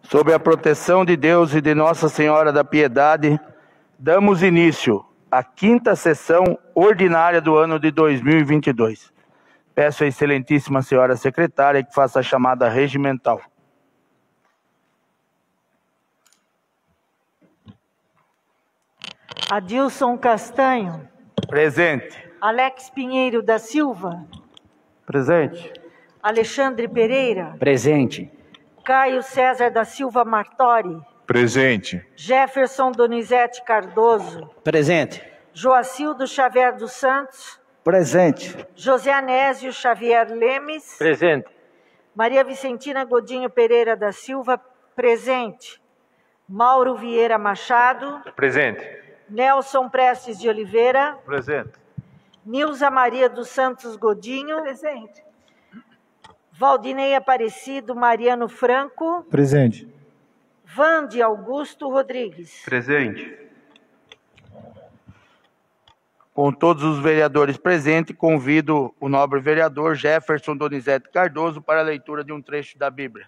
Sob a proteção de Deus e de Nossa Senhora da Piedade, damos início à 5ª sessão ordinária do ano de 2022. Peço à excelentíssima senhora secretária que faça a chamada regimental. Adilson Castanho. Presente. Alex Pinheiro da Silva. Presente. Alexandre Pereira. Presente. Caio César da Silva Martori. Presente. Jefferson Donizete Cardoso. Presente. Joacildo Xavier dos Santos. Presente. José Anésio Xavier Lemes. Presente. Maria Vicentina Godinho Pereira da Silva. Presente. Mauro Vieira Machado. Presente. Nelson Prestes de Oliveira. Presente. Nilza Maria dos Santos Godinho. Presente. Valdinei Aparecido Mariano Franco. Presente. Vande Augusto Rodrigues. Presente. Com todos os vereadores presentes, convido o nobre vereador Jefferson Donizete Cardoso para a leitura de um trecho da Bíblia.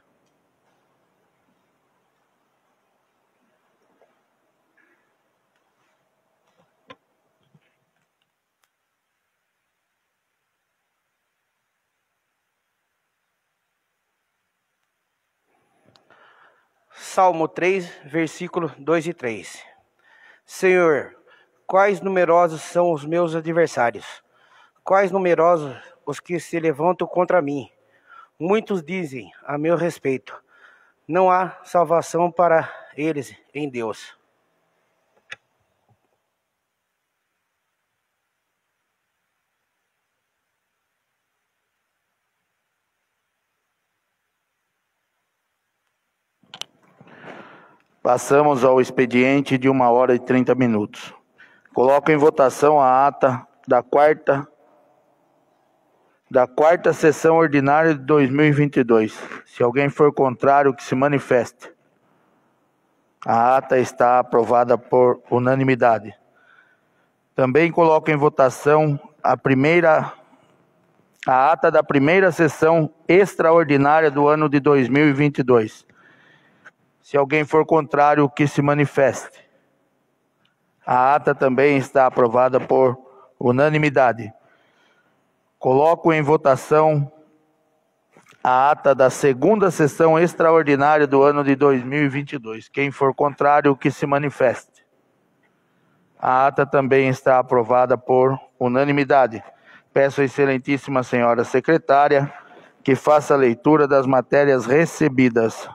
Salmo 3, versículo 2 e 3. Senhor, quais numerosos são os meus adversários? Quais numerosos os que se levantam contra mim? Muitos dizem a meu respeito, não há salvação para eles em Deus. Passamos ao expediente de 1h30. Coloco em votação a ata da quarta sessão ordinária de 2022. Se alguém for contrário, que se manifeste. A ata está aprovada por unanimidade. Também coloco em votação a ata da primeira sessão extraordinária do ano de 2022. Se alguém for contrário, que se manifeste. A ata também está aprovada por unanimidade. Coloco em votação a ata da segunda sessão extraordinária do ano de 2022. Quem for contrário, que se manifeste. A ata também está aprovada por unanimidade. Peço à excelentíssima senhora secretária que faça a leitura das matérias recebidas.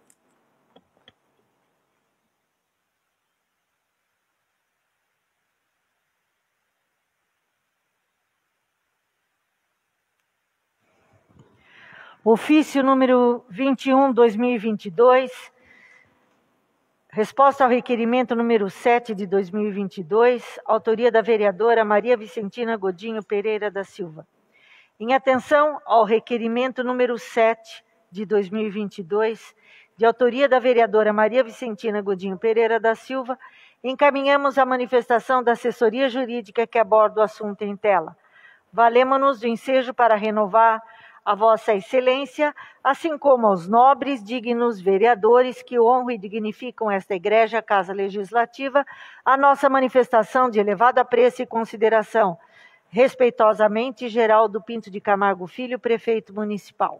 Ofício número 21/2022, resposta ao requerimento número 7 de 2022, autoria da vereadora Maria Vicentina Godinho Pereira da Silva. Em atenção ao requerimento número 7 de 2022, de autoria da vereadora Maria Vicentina Godinho Pereira da Silva, encaminhamos a manifestação da assessoria jurídica que aborda o assunto em tela. Valemo-nos do ensejo para renovar a Vossa Excelência, assim como aos nobres, dignos vereadores que honram e dignificam esta Igreja, Casa Legislativa, a nossa manifestação de elevado apreço e consideração. Respeitosamente, Geraldo Pinto de Camargo Filho, Prefeito Municipal.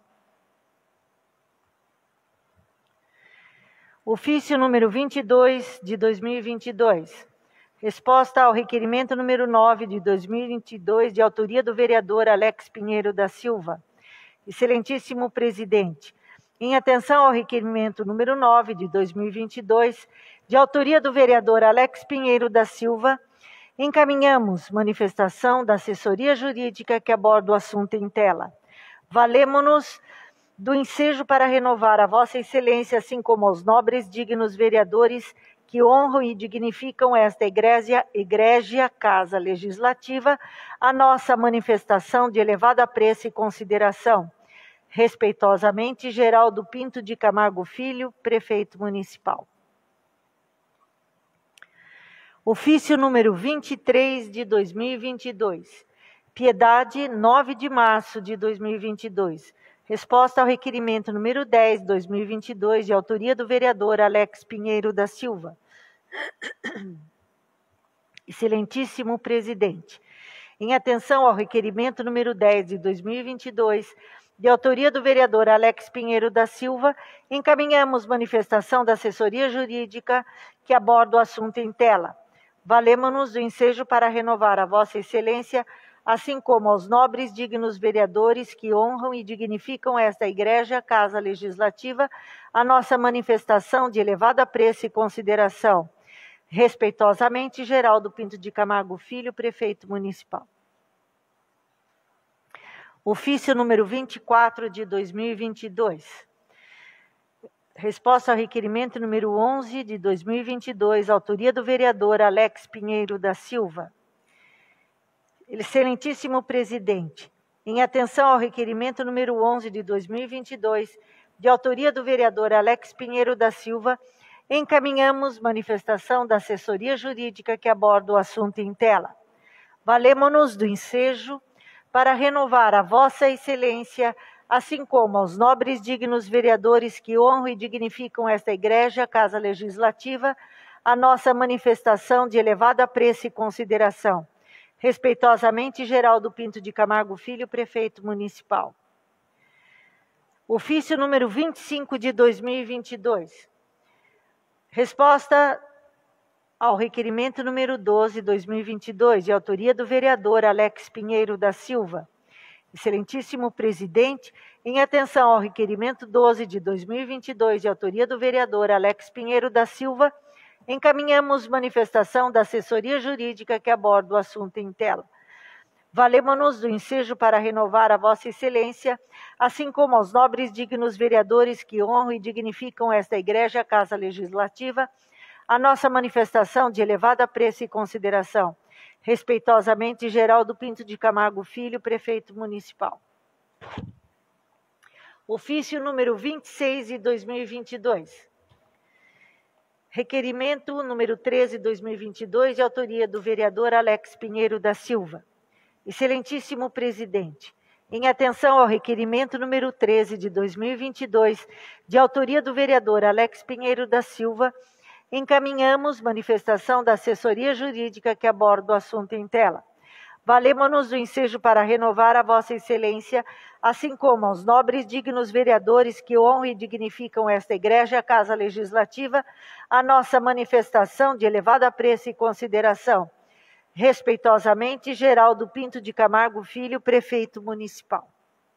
Ofício número 22 de 2022. Resposta ao requerimento número 9 de 2022, de autoria do vereador Alex Pinheiro da Silva. Excelentíssimo Presidente, em atenção ao requerimento número 9 de 2022, de autoria do vereador Alex Pinheiro da Silva, encaminhamos manifestação da assessoria jurídica que aborda o assunto em tela. Valemo-nos do ensejo para renovar a Vossa Excelência, assim como aos nobres, dignos vereadores que honram e dignificam esta Igreja, Casa Legislativa, a nossa manifestação de elevado apreço e consideração. Respeitosamente, Geraldo Pinto de Camargo Filho, Prefeito Municipal. Ofício número 23 de 2022. Piedade, 9 de março de 2022. Resposta ao requerimento número 10, 2022, de autoria do vereador Alex Pinheiro da Silva. Excelentíssimo presidente, em atenção ao requerimento número 10 de 2022, de autoria do vereador Alex Pinheiro da Silva, encaminhamos manifestação da assessoria jurídica que aborda o assunto em tela. Valemo-nos do ensejo para renovar a Vossa Excelência, assim como aos nobres dignos vereadores que honram e dignificam esta Igreja, Casa Legislativa, a nossa manifestação de elevado apreço e consideração. Respeitosamente, Geraldo Pinto de Camargo Filho, Prefeito Municipal. Ofício número 24 de 2022. Resposta ao requerimento número 11 de 2022, autoria do vereador Alex Pinheiro da Silva. Excelentíssimo presidente, em atenção ao requerimento número 11 de 2022, de autoria do vereador Alex Pinheiro da Silva, encaminhamos manifestação da assessoria jurídica que aborda o assunto em tela. Valemo-nos do ensejo para renovar a Vossa Excelência, assim como aos nobres dignos vereadores que honram e dignificam esta Igreja, Casa Legislativa, a nossa manifestação de elevado apreço e consideração. Respeitosamente, Geraldo Pinto de Camargo Filho, Prefeito Municipal. Ofício número 25 de 2022. Resposta ao requerimento número 12, 2022, de autoria do vereador Alex Pinheiro da Silva. Excelentíssimo presidente, em atenção ao requerimento 12 de 2022, de autoria do vereador Alex Pinheiro da Silva, encaminhamos manifestação da assessoria jurídica que aborda o assunto em tela. Valemo-nos do ensejo para renovar a Vossa Excelência, assim como aos nobres dignos vereadores que honram e dignificam esta Igreja, Casa Legislativa, a nossa manifestação de elevado apreço e consideração. Respeitosamente, Geraldo Pinto de Camargo Filho, Prefeito Municipal. Ofício número 26 de 2022. Requerimento número 13 de 2022, de autoria do vereador Alex Pinheiro da Silva. Excelentíssimo presidente, em atenção ao requerimento número 13 de 2022, de autoria do vereador Alex Pinheiro da Silva, encaminhamos manifestação da assessoria jurídica que aborda o assunto em tela. Valemo-nos do ensejo para renovar a Vossa Excelência, assim como aos nobres dignos vereadores que honram e dignificam esta Igreja, Casa Legislativa, a nossa manifestação de elevado apreço e consideração. Respeitosamente, Geraldo Pinto de Camargo Filho, Prefeito Municipal.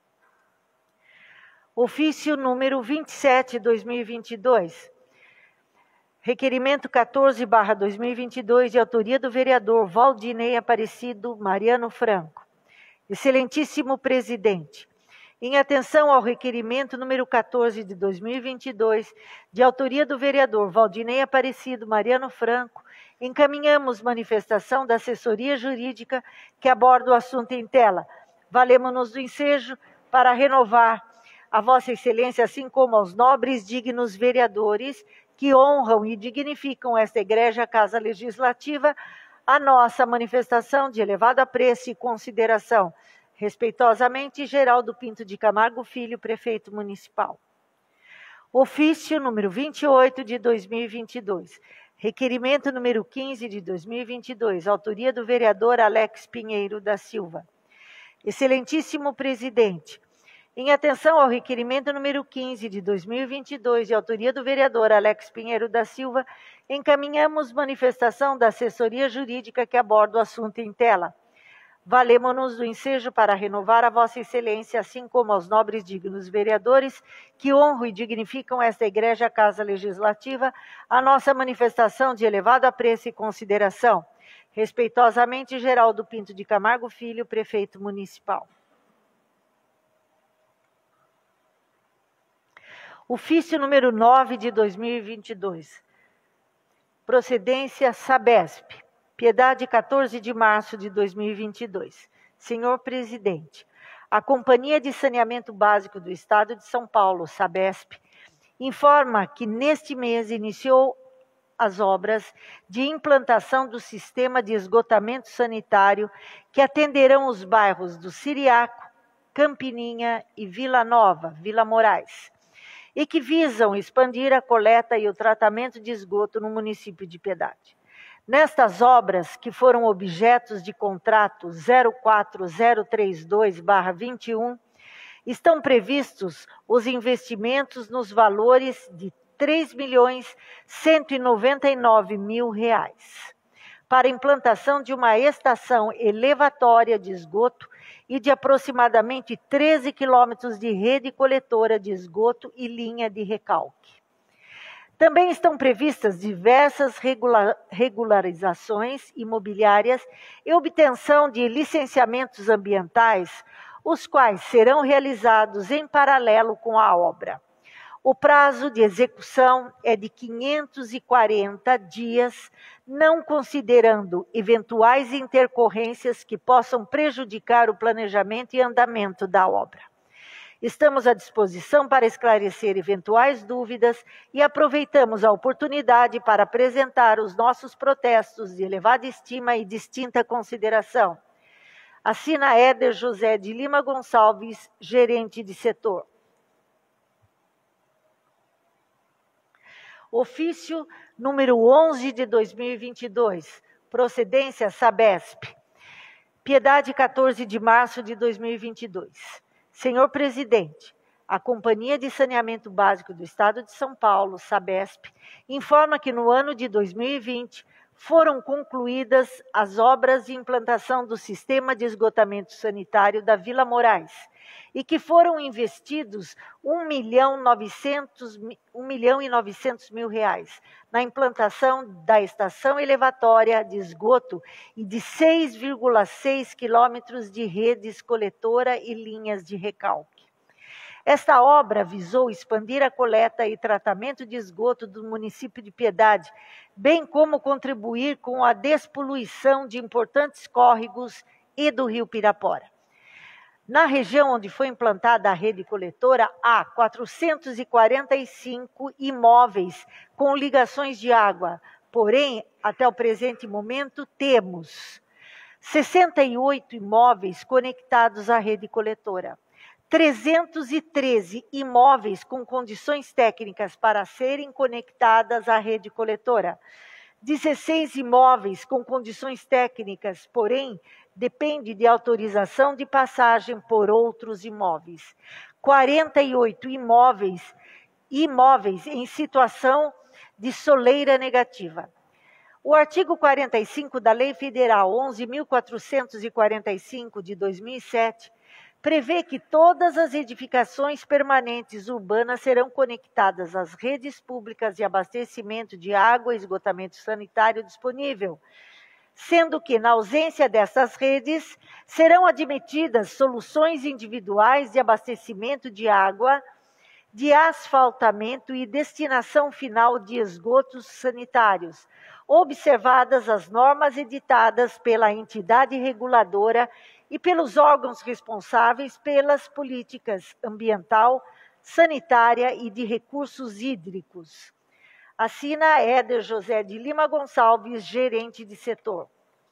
Ofício número 27, 2022. Requerimento 14/2022, de autoria do vereador Valdinei Aparecido Mariano Franco. Excelentíssimo presidente, em atenção ao requerimento número 14 de 2022, de autoria do vereador Valdinei Aparecido Mariano Franco, encaminhamos manifestação da assessoria jurídica que aborda o assunto em tela. Valemo-nos do ensejo para renovar a Vossa Excelência, assim como aos nobres dignos vereadores que honram e dignificam esta Igreja, Casa Legislativa, a nossa manifestação de elevado apreço e consideração. Respeitosamente, Geraldo Pinto de Camargo Filho, Prefeito Municipal. Ofício número 28 de 2022. Requerimento número 15 de 2022, autoria do vereador Alex Pinheiro da Silva. Excelentíssimo presidente, em atenção ao requerimento número 15 de 2022, de autoria do vereador Alex Pinheiro da Silva, encaminhamos manifestação da assessoria jurídica que aborda o assunto em tela. Valemo-nos do ensejo para renovar a Vossa Excelência, assim como aos nobres dignos vereadores que honram e dignificam esta Igreja, Casa Legislativa, a nossa manifestação de elevado apreço e consideração. Respeitosamente, Geraldo Pinto de Camargo Filho, Prefeito Municipal. Ofício número 9 de 2022. Procedência Sabesp. Piedade, 14 de março de 2022. Senhor Presidente, a Companhia de Saneamento Básico do Estado de São Paulo, Sabesp, informa que neste mês iniciou as obras de implantação do sistema de esgotamento sanitário que atenderão os bairros do Siriaco, Campininha e Vila Nova, Vila Moraes, e que visam expandir a coleta e o tratamento de esgoto no município de Piedade. Nestas obras, que foram objetos de contrato 04032/21, estão previstos os investimentos nos valores de R$ 3.199.000 para a implantação de uma estação elevatória de esgoto e de aproximadamente 13 quilômetros de rede coletora de esgoto e linha de recalque. Também estão previstas diversas regularizações imobiliárias e obtenção de licenciamentos ambientais, os quais serão realizados em paralelo com a obra. O prazo de execução é de 540 dias, não considerando eventuais intercorrências que possam prejudicar o planejamento e andamento da obra. Estamos à disposição para esclarecer eventuais dúvidas e aproveitamos a oportunidade para apresentar os nossos protestos de elevada estima e distinta consideração. Assina Éder José de Lima Gonçalves, gerente de setor. Ofício número 11 de 2022, procedência Sabesp. Piedade, 14 de março de 2022. Senhor Presidente, a Companhia de Saneamento Básico do Estado de São Paulo, Sabesp, informa que no ano de 2020 foram concluídas as obras de implantação do Sistema de Esgotamento Sanitário da Vila Moraes e que foram investidos R$ 1.900.000 na implantação da estação elevatória de esgoto e de 6,6 quilômetros de redes coletora e linhas de recalque. Esta obra visou expandir a coleta e tratamento de esgoto do município de Piedade, bem como contribuir com a despoluição de importantes córregos e do rio Pirapora. Na região onde foi implantada a rede coletora, há 445 imóveis com ligações de água. Porém, até o presente momento, temos 68 imóveis conectados à rede coletora, 313 imóveis com condições técnicas para serem conectadas à rede coletora, 16 imóveis com condições técnicas, porém, depende de autorização de passagem por outros imóveis. 48 imóveis em situação de soleira negativa. O artigo 45 da Lei Federal 11.445 de 2007 prevê que todas as edificações permanentes urbanas serão conectadas às redes públicas de abastecimento de água e esgotamento sanitário disponível, sendo que, na ausência dessas redes, serão admitidas soluções individuais de abastecimento de água, de asfaltamento e destinação final de esgotos sanitários, observadas as normas editadas pela entidade reguladora e pelos órgãos responsáveis pelas políticas ambiental, sanitária e de recursos hídricos. Assina Éder José de Lima Gonçalves, gerente de setor.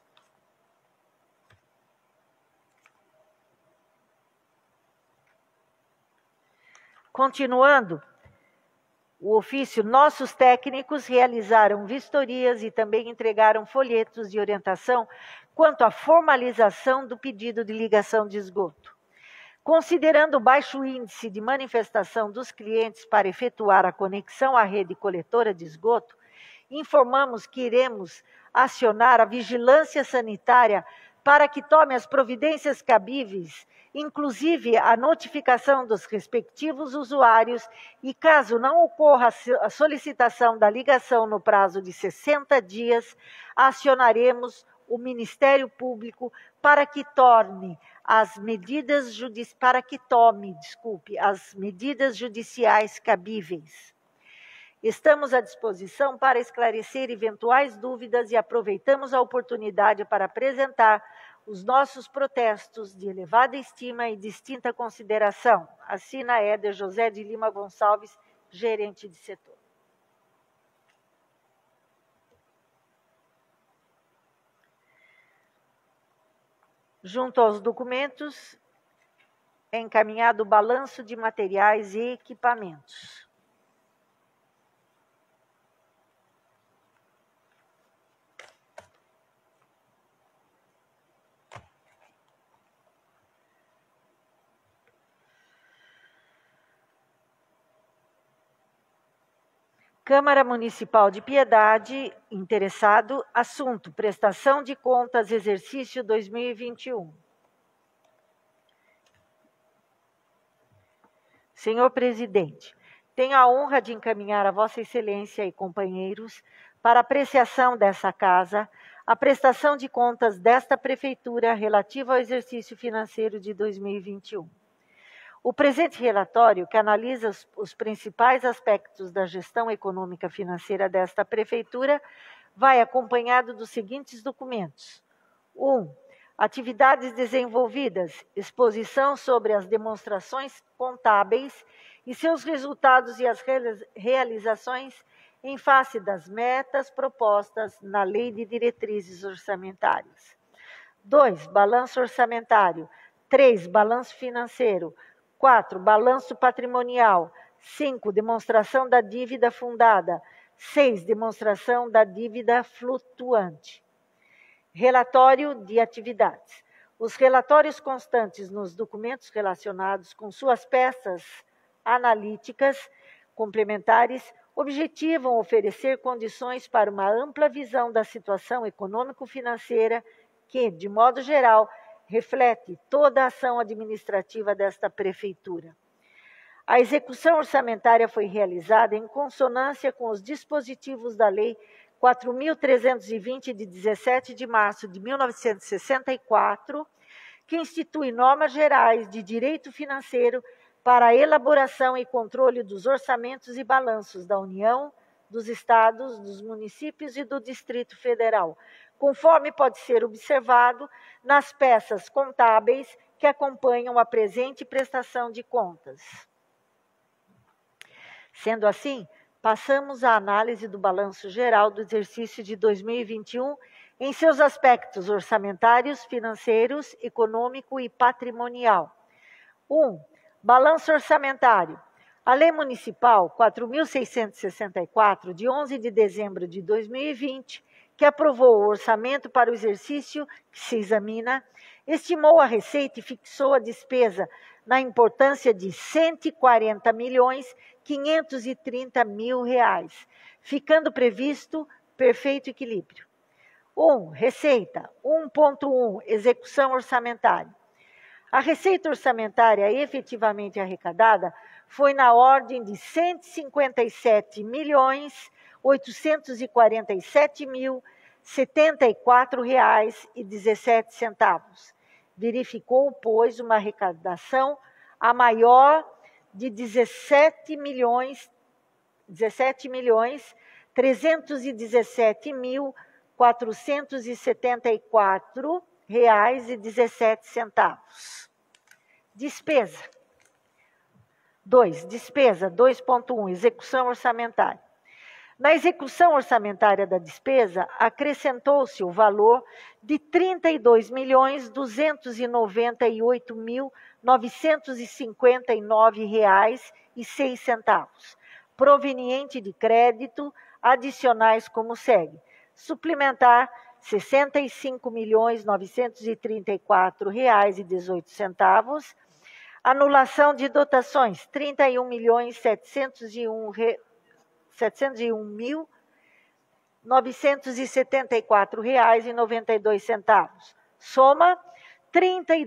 Continuando, o ofício, nossos técnicos realizaram vistorias e também entregaram folhetos de orientação quanto à formalização do pedido de ligação de esgoto. Considerando o baixo índice de manifestação dos clientes para efetuar a conexão à rede coletora de esgoto, informamos que iremos acionar a vigilância sanitária para que tome as providências cabíveis, inclusive a notificação dos respectivos usuários e, caso não ocorra a solicitação da ligação no prazo de 60 dias, acionaremos o Ministério Público para que tome as medidas judiciais cabíveis. Estamos à disposição para esclarecer eventuais dúvidas e aproveitamos a oportunidade para apresentar os nossos protestos de elevada estima e distinta consideração. Assina Éder José de Lima Gonçalves, gerente de setor. Junto aos documentos, é encaminhado o balanço de materiais e equipamentos. Câmara Municipal de Piedade, interessado, assunto, prestação de contas, exercício 2021. Senhor Presidente, tenho a honra de encaminhar a Vossa Excelência e companheiros para apreciação dessa Casa a prestação de contas desta Prefeitura relativa ao exercício financeiro de 2021. O presente relatório, que analisa os principais aspectos da gestão econômica financeira desta Prefeitura, vai acompanhado dos seguintes documentos. 1. Atividades desenvolvidas, exposição sobre as demonstrações contábeis e seus resultados e as realizações em face das metas propostas na Lei de Diretrizes Orçamentárias. 2. Balanço orçamentário. 3. Balanço financeiro. 4. Balanço patrimonial. 5. Demonstração da dívida fundada. 6. Demonstração da dívida flutuante. Relatório de atividades. Os relatórios constantes nos documentos relacionados com suas peças analíticas complementares objetivam oferecer condições para uma ampla visão da situação econômico-financeira que, de modo geral, reflete toda a ação administrativa desta Prefeitura. A execução orçamentária foi realizada em consonância com os dispositivos da Lei 4.320, de 17 de março de 1964, que institui normas gerais de direito financeiro para a elaboração e controle dos orçamentos e balanços da União, dos Estados, dos municípios e do Distrito Federal, conforme pode ser observado nas peças contábeis que acompanham a presente prestação de contas. Sendo assim, passamos à análise do balanço geral do exercício de 2021 em seus aspectos orçamentários, financeiros, econômico e patrimonial. 1. Balanço orçamentário. A Lei Municipal 4.664, de 11 de dezembro de 2020, que aprovou o orçamento para o exercício que se examina, estimou a receita e fixou a despesa na importância de R$ 140.530.000, ficando previsto perfeito equilíbrio. 1. Receita. 1.1. Execução orçamentária. A receita orçamentária efetivamente arrecadada foi na ordem de R$ 157.847.074,17. Verificou, pois, uma arrecadação a maior de R$ 17.374.474,17. Despesa. 2. Despesa 2.1. Execução orçamentária. Na execução orçamentária da despesa, acrescentou-se o valor de R$ 32.298.959,06, proveniente de crédito adicionais como segue. Suplementar, R$ 65.934,18. Anulação de dotações, R$ 31.701.974,92. Soma, R$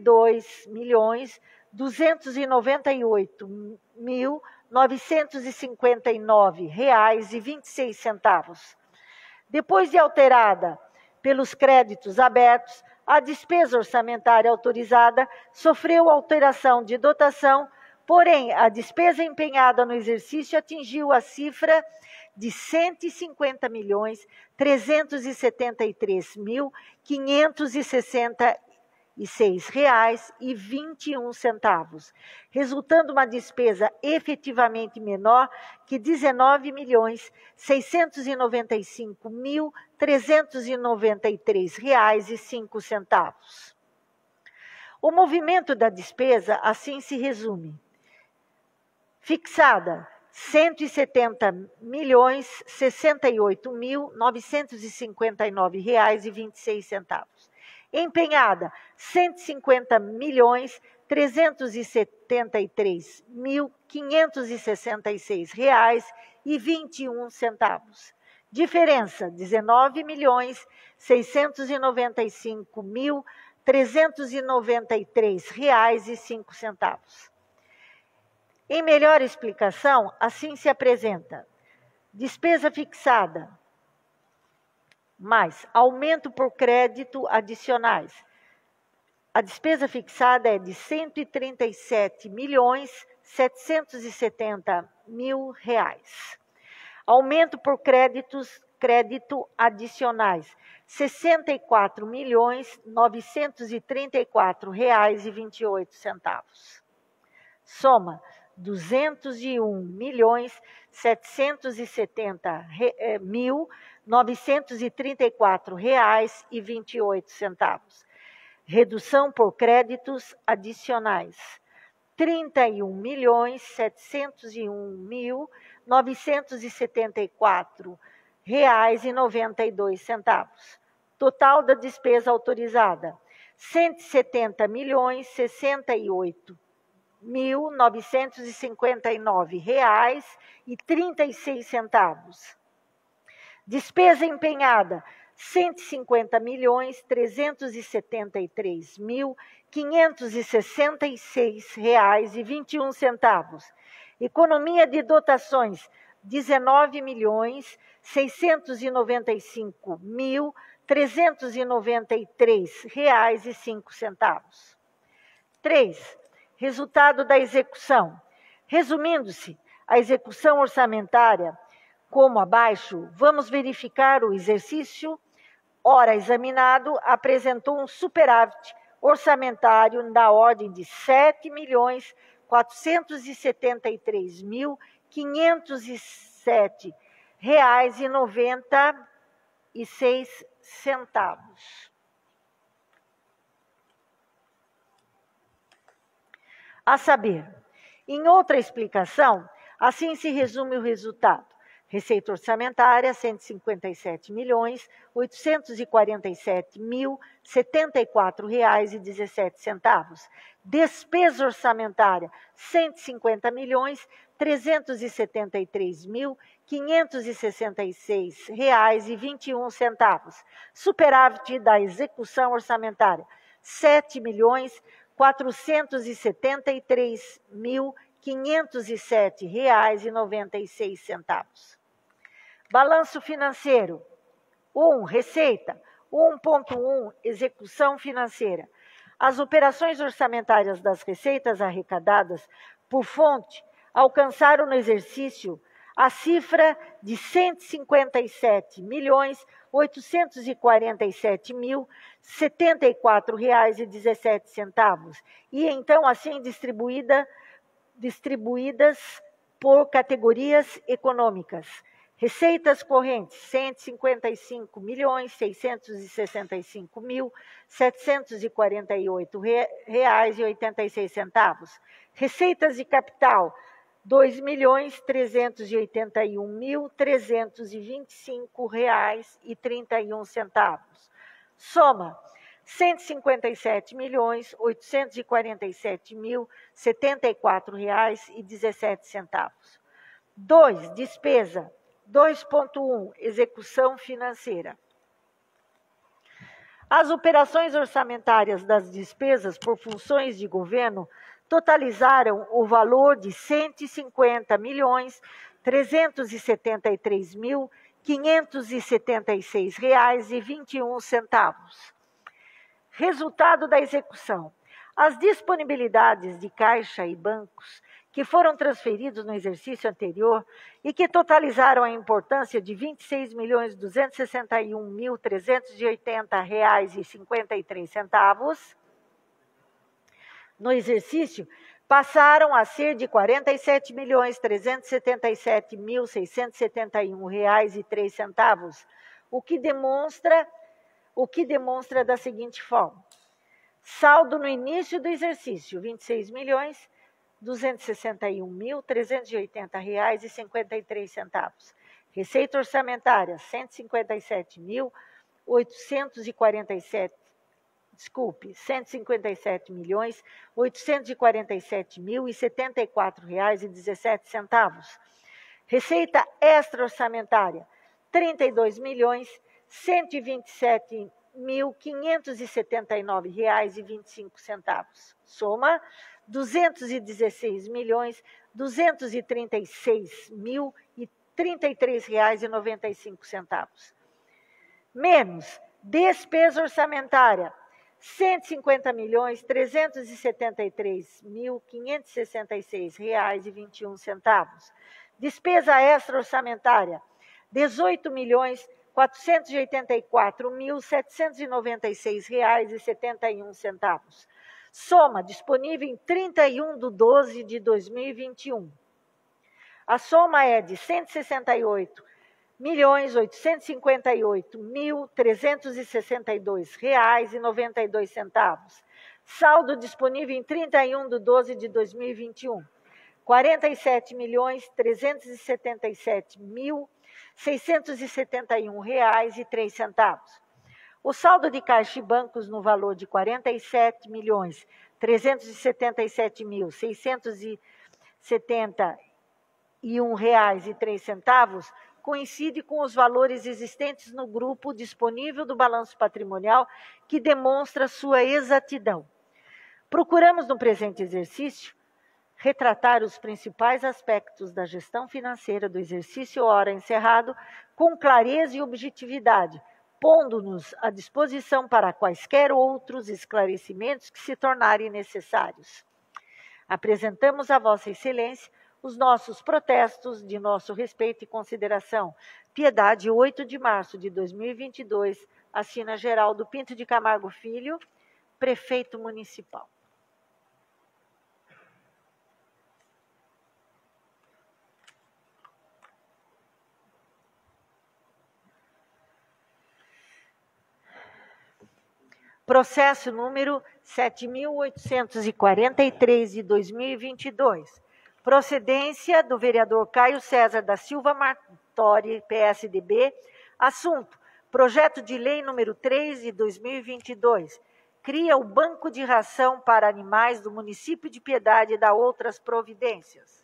32.298.959,26. Depois de alterada pelos créditos abertos, a despesa orçamentária autorizada sofreu alteração de dotação, porém, a despesa empenhada no exercício atingiu a cifra de R$ 150.373.566,21, resultando uma despesa efetivamente menor que R$ 19.695.393,05. O movimento da despesa assim se resume. Fixada, R$ 170.068.959,26. Empenhada, R$ 150.373.566,21. Diferença, R$ 19.695.393,05. Em melhor explicação, assim se apresenta: despesa fixada, mais aumento por crédito adicionais. A despesa fixada é de R$ 137.770.000. Aumento por crédito adicionais, R$ 64.934,28. Soma, R$ 201.770.934,28. Redução por créditos adicionais, R$ 31.701.974,92. Total da despesa autorizada, R$ 170.068.959,36. Despesa empenhada, R$ 150.373.566,21. Economia de dotações, R$ 19.695.393,05. 3. Resultado da execução. Resumindo-se, a execução orçamentária, como abaixo, vamos verificar o exercício. Ora examinado, apresentou um superávit orçamentário da ordem de R$ 7.473.507,96. A saber, em outra explicação, assim se resume o resultado. Receita orçamentária, R$ 157.087.074,17. Despesa orçamentária, R$ 150.373.566,21. Superávit da execução orçamentária, R$ 7.473.507,96. Balanço financeiro. 1. Receita. 1.1. Execução financeira. As operações orçamentárias das receitas arrecadadas por fonte alcançaram no exercício a cifra de R$ 157.847.074,17 e então assim distribuídas por categorias econômicas. Receitas correntes, R$ 155.665.748,86. Receitas de capital, R$ 2.381.325,31. Soma, R$ 157.847.074,17. 2. Despesa. 2.1. Execução financeira. As operações orçamentárias das despesas por funções de governo totalizaram o valor de R$ 150.373.576,21. Resultado da execução. As disponibilidades de caixa e bancos que foram transferidos no exercício anterior e que totalizaram a importância de R$ 26.261.380,53, no exercício, passaram a ser de R$ 47.377.671,03, o que demonstra da seguinte forma: Saldo no início do exercício, R$ 26.261.380,53. Receita orçamentária, R$ 157.847,17. Receita extra-orçamentária, R$ 32.127.579,25. Soma R$ 216.236.033,95. Menos despesa orçamentária, R$ 150.373.566,21. Despesa extra-orçamentária, R$ 18.484.796,71. Soma disponível em 31/12 de 2021. A soma é de R$ 168.858.362,92. Saldo disponível em 31/12 de 2021. R$ 47.377.671,03. O saldo de caixa e bancos no valor de R$ 47.377.671,03 coincide com os valores existentes no grupo disponível do balanço patrimonial, que demonstra sua exatidão. Procuramos, no presente exercício, retratar os principais aspectos da gestão financeira do exercício ora encerrado com clareza e objetividade, pondo-nos à disposição para quaisquer outros esclarecimentos que se tornarem necessários. Apresentamos a Vossa Excelência os nossos protestos de nosso respeito e consideração. Piedade, 8 de março de 2022, assina Geraldo Pinto de Camargo Filho, Prefeito Municipal. Processo número 7.843 de 2022. Procedência do vereador Caio César da Silva Martori, PSDB. Assunto: projeto de lei número 3 de 2022. Cria o Banco de Ração para Animais do município de Piedade e dá outras providências.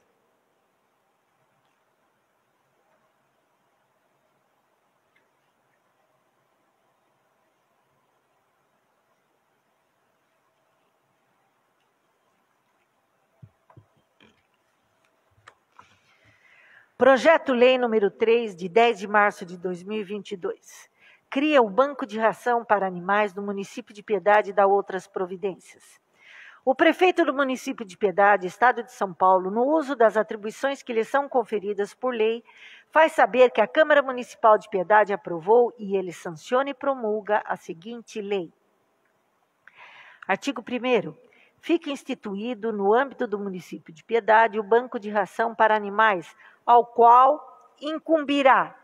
Projeto-Lei número 3, de 10 de março de 2022. Cria o Banco de Ração para Animais do município de Piedade e dá outras providências. O prefeito do município de Piedade, Estado de São Paulo, no uso das atribuições que lhe são conferidas por lei, faz saber que a Câmara Municipal de Piedade aprovou e ele sanciona e promulga a seguinte lei. Artigo 1º. Fica instituído no âmbito do município de Piedade o Banco de Ração para Animais, ao qual incumbirá: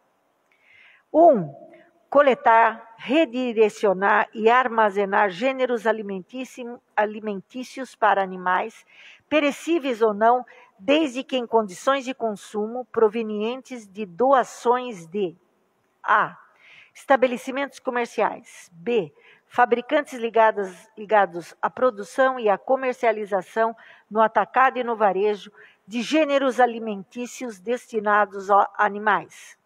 1. Coletar, redirecionar e armazenar gêneros alimentícios para animais, perecíveis ou não, desde que em condições de consumo provenientes de doações de a. Estabelecimentos comerciais. B. Fabricantes ligados à produção e à comercialização no atacado e no varejo de gêneros alimentícios destinados a animais.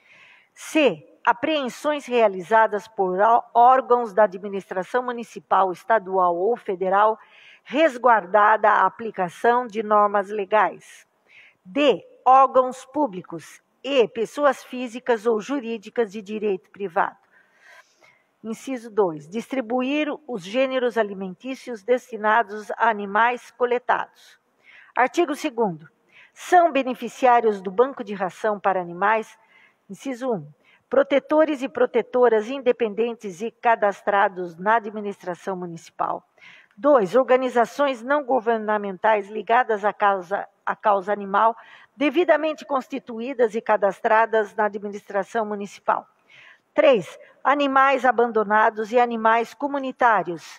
C. Apreensões realizadas por órgãos da administração municipal, estadual ou federal, resguardada a aplicação de normas legais. D. Órgãos públicos e pessoas físicas ou jurídicas de direito privado. Inciso 2. Distribuir os gêneros alimentícios destinados a animais coletados. Artigo 2º. São beneficiários do Banco de Ração para Animais, inciso 1, protetores e protetoras independentes e cadastrados na administração municipal. 2. Organizações não governamentais ligadas à causa animal, devidamente constituídas e cadastradas na administração municipal. 3. Animais abandonados e animais comunitários.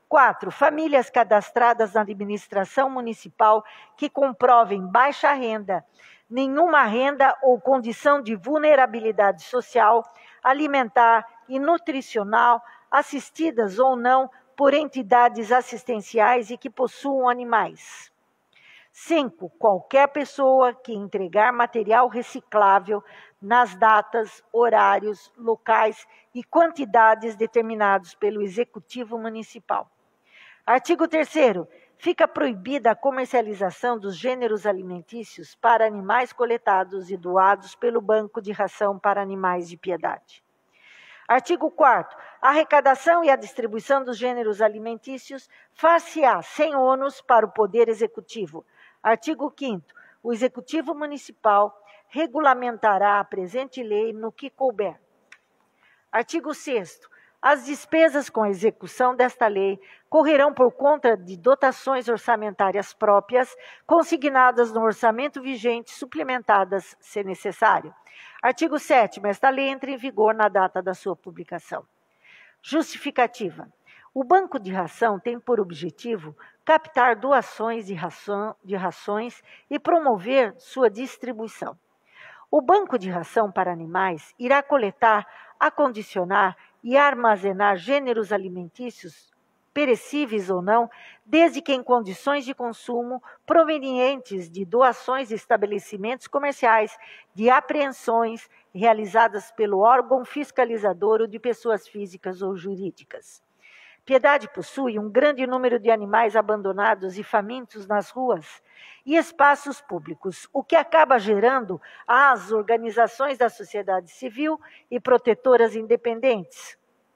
4. Famílias cadastradas na administração municipal que comprovem baixa renda, nenhuma renda ou condição de vulnerabilidade social, alimentar e nutricional, assistidas ou não por entidades assistenciais e que possuam animais. 5. Qualquer pessoa que entregar material reciclável nas datas, horários, locais e quantidades determinados pelo Executivo Municipal. Artigo 3º. Fica proibida a comercialização dos gêneros alimentícios para animais coletados e doados pelo Banco de Ração para Animais de Piedade. Artigo 4º. A arrecadação e a distribuição dos gêneros alimentícios far-se-á sem ônus para o Poder Executivo. Artigo 5º. O Executivo Municipal regulamentará a presente lei no que couber. Artigo 6º. As despesas com a execução desta lei correrão por conta de dotações orçamentárias próprias, consignadas no orçamento vigente, suplementadas, se necessário. Artigo 7º. Esta lei entra em vigor na data da sua publicação. Justificativa. O Banco de Ração tem por objetivo captar doações de rações e promover sua distribuição. O Banco de Ração para Animais irá coletar, acondicionar e armazenar gêneros alimentícios, perecíveis ou não, desde que em condições de consumo provenientes de doações de estabelecimentos comerciais, de apreensões realizadas pelo órgão fiscalizador ou de pessoas físicas ou jurídicas. Piedade possui um grande número de animais abandonados e famintos nas ruas e espaços públicos, o que acaba gerando às organizações da sociedade civil e protetoras independentes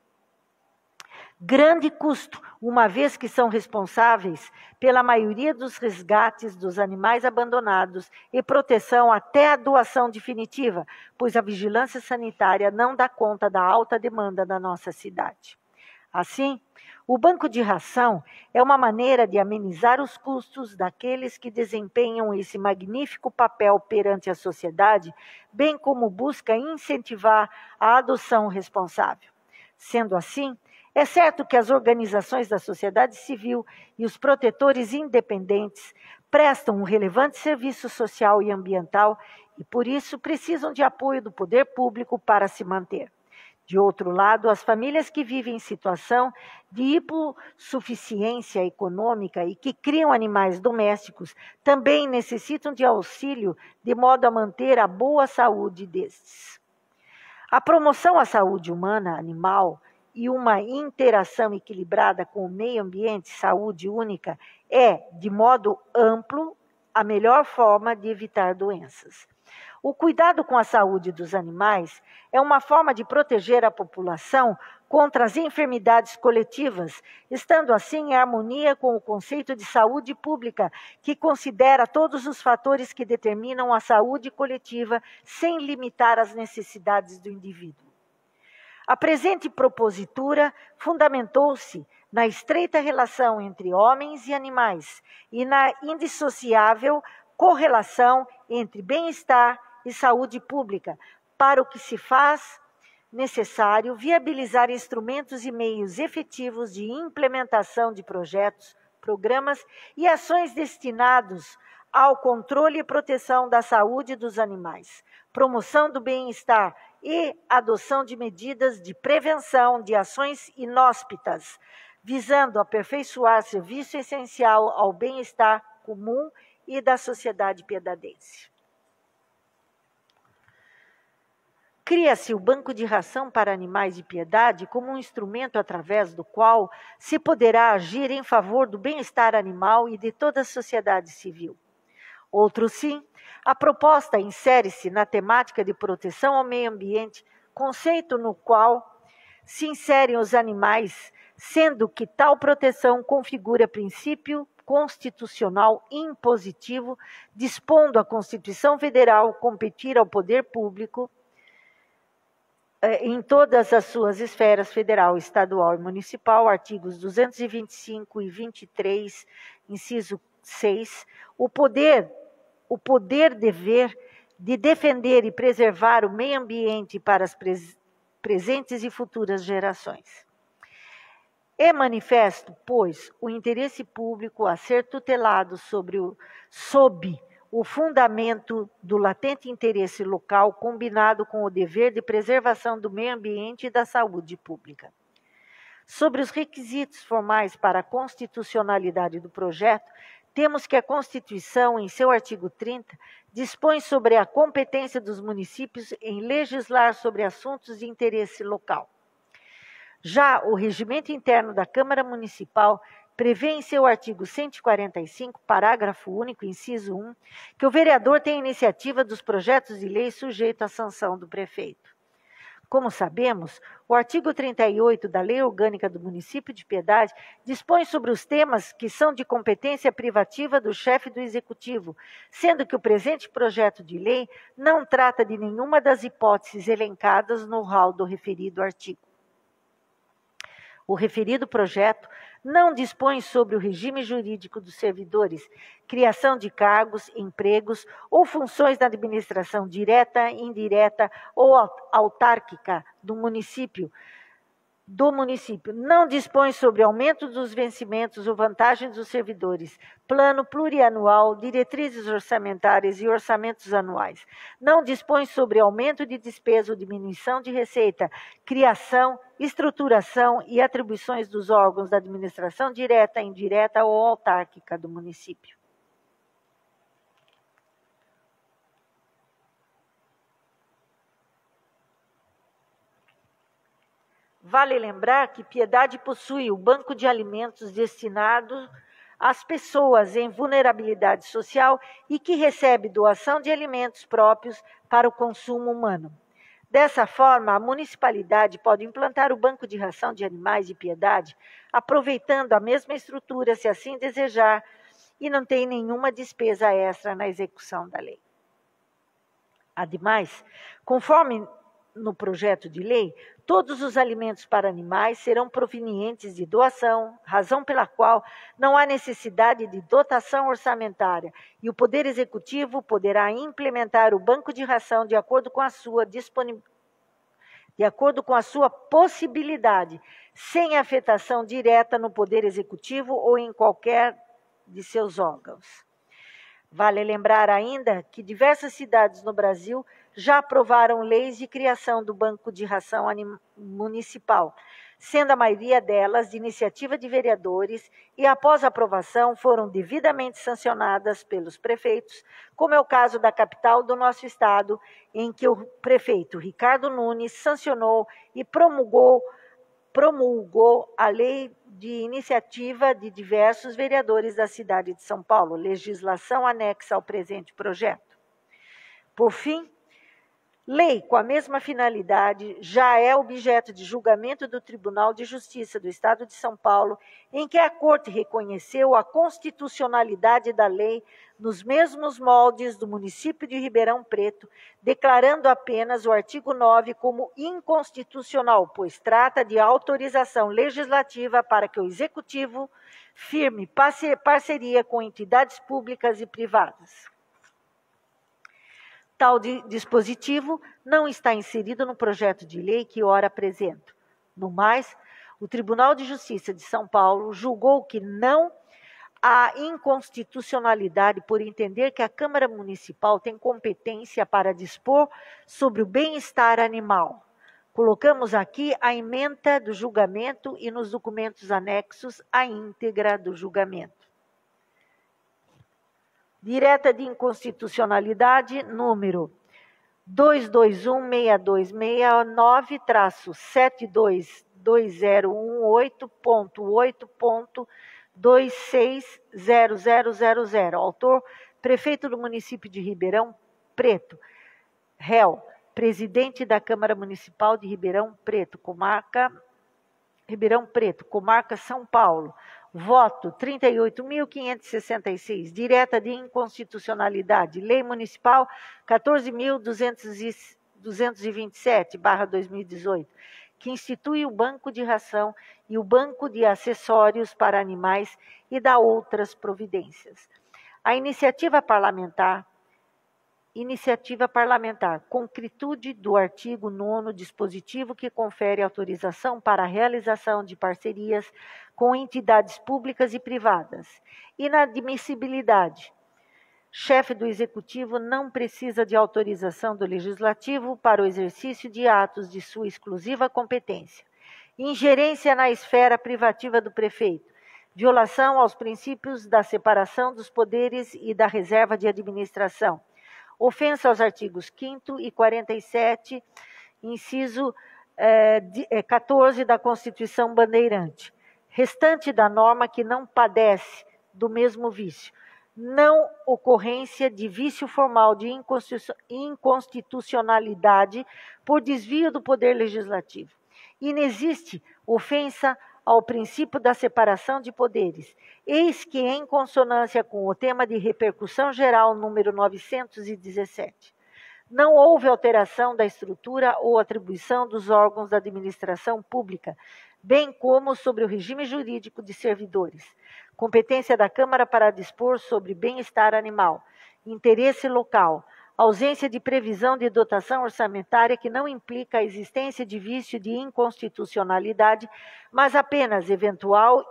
grande custo, uma vez que são responsáveis pela maioria dos resgates dos animais abandonados e proteção até a doação definitiva, pois a vigilância sanitária não dá conta da alta demanda da nossa cidade. Assim, o banco de ração é uma maneira de amenizar os custos daqueles que desempenham esse magnífico papel perante a sociedade, bem como busca incentivar a adoção responsável. Sendo assim, é certo que as organizações da sociedade civil e os protetores independentes prestam um relevante serviço social e ambiental e, por isso, precisam de apoio do poder público para se manter. De outro lado, as famílias que vivem em situação de hipossuficiência econômica e que criam animais domésticos também necessitam de auxílio de modo a manter a boa saúde destes. A promoção à saúde humana, animal e uma interação equilibrada com o meio ambiente, saúde única, é, de modo amplo, a melhor forma de evitar doenças. O cuidado com a saúde dos animais é uma forma de proteger a população contra as enfermidades coletivas, estando assim em harmonia com o conceito de saúde pública, que considera todos os fatores que determinam a saúde coletiva sem limitar as necessidades do indivíduo. A presente propositura fundamentou-se na estreita relação entre homens e animais e na indissociável correlação entre bem-estar e saúde pública, para o que se faz necessário viabilizar instrumentos e meios efetivos de implementação de projetos, programas e ações destinados ao controle e proteção da saúde dos animais, promoção do bem-estar e adoção de medidas de prevenção de ações inóspitas, visando aperfeiçoar serviço essencial ao bem-estar comum e da sociedade piedadense. Cria-se o Banco de Ração para Animais de Piedade como um instrumento através do qual se poderá agir em favor do bem-estar animal e de toda a sociedade civil. Outro sim, a proposta insere-se na temática de proteção ao meio ambiente, conceito no qual se inserem os animais, sendo que tal proteção configura princípio constitucional impositivo, dispondo a Constituição Federal competir ao poder público em todas as suas esferas federal, estadual e municipal, artigos 225 e 23, inciso 6, o poder-dever de defender e preservar o meio ambiente para as presentes e futuras gerações. É manifesto, pois, o interesse público a ser tutelado sob o fundamento do latente interesse local, combinado com o dever de preservação do meio ambiente e da saúde pública. Sobre os requisitos formais para a constitucionalidade do projeto, temos que a Constituição, em seu artigo 30, dispõe sobre a competência dos municípios em legislar sobre assuntos de interesse local. Já o regimento interno da Câmara Municipal prevê em seu artigo 145, parágrafo único, inciso 1, que o vereador tem a iniciativa dos projetos de lei sujeito à sanção do prefeito. Como sabemos, o artigo 38 da Lei Orgânica do Município de Piedade dispõe sobre os temas que são de competência privativa do chefe do Executivo, sendo que o presente projeto de lei não trata de nenhuma das hipóteses elencadas no rol do referido artigo. O referido projeto não dispõe sobre o regime jurídico dos servidores, criação de cargos, empregos ou funções da administração direta, indireta ou autárquica do município. Não dispõe sobre aumento dos vencimentos ou vantagens dos servidores, plano plurianual, diretrizes orçamentárias e orçamentos anuais. Não dispõe sobre aumento de despesa ou diminuição de receita, criação, estruturação e atribuições dos órgãos da administração direta, indireta ou autárquica do município. Vale lembrar que Piedade possui o banco de alimentos destinado às pessoas em vulnerabilidade social e que recebe doação de alimentos próprios para o consumo humano. Dessa forma, a municipalidade pode implantar o banco de ração de animais de Piedade, aproveitando a mesma estrutura, se assim desejar, e não tem nenhuma despesa extra na execução da lei. Ademais, conforme no projeto de lei, todos os alimentos para animais serão provenientes de doação, razão pela qual não há necessidade de dotação orçamentária, e o Poder Executivo poderá implementar o banco de ração de acordo com a sua possibilidade, sem afetação direta no Poder Executivo ou em qualquer de seus órgãos. Vale lembrar ainda que diversas cidades no Brasil já aprovaram leis de criação do Banco de Ração Municipal, sendo a maioria delas de iniciativa de vereadores e, após aprovação, foram devidamente sancionadas pelos prefeitos, como é o caso da capital do nosso estado, em que o prefeito Ricardo Nunes sancionou e promulgou a lei de iniciativa de diversos vereadores da cidade de São Paulo, legislação anexa ao presente projeto. Por fim, lei com a mesma finalidade já é objeto de julgamento do Tribunal de Justiça do Estado de São Paulo, em que a Corte reconheceu a constitucionalidade da lei nos mesmos moldes do município de Ribeirão Preto, declarando apenas o artigo 9 como inconstitucional, pois trata de autorização legislativa para que o Executivo firme parceria com entidades públicas e privadas. Tal dispositivo não está inserido no projeto de lei que ora apresento. No mais, o Tribunal de Justiça de São Paulo julgou que não há inconstitucionalidade por entender que a Câmara Municipal tem competência para dispor sobre o bem-estar animal. Colocamos aqui a ementa do julgamento e nos documentos anexos a íntegra do julgamento. Direta de inconstitucionalidade, número 22162-2018.8.260000. Autor, prefeito do município de Ribeirão Preto. Réu, presidente da Câmara Municipal de Ribeirão Preto, comarca São Paulo. Voto 38.566, direta de inconstitucionalidade, Lei Municipal 14.227/2018, que institui o Banco de Ração e o Banco de Acessórios para Animais e dá outras providências. A iniciativa parlamentar Iniciativa parlamentar. Concretude do artigo 9º, dispositivo que confere autorização para a realização de parcerias com entidades públicas e privadas. Inadmissibilidade. Chefe do Executivo não precisa de autorização do Legislativo para o exercício de atos de sua exclusiva competência. Ingerência na esfera privativa do prefeito. Violação aos princípios da separação dos poderes e da reserva de administração. Ofensa aos artigos 5º e 47, inciso 14 da Constituição Bandeirante. Restante da norma que não padece do mesmo vício. Não ocorrência de vício formal de inconstitucionalidade por desvio do poder legislativo. Inexiste ofensa ao princípio da separação de poderes. Eis que, em consonância com o tema de repercussão geral número 917, não houve alteração da estrutura ou atribuição dos órgãos da administração pública, bem como sobre o regime jurídico de servidores. Competência da Câmara para dispor sobre bem-estar animal. Interesse local. Ausência de previsão de dotação orçamentária que não implica a existência de vício de inconstitucionalidade, mas apenas eventual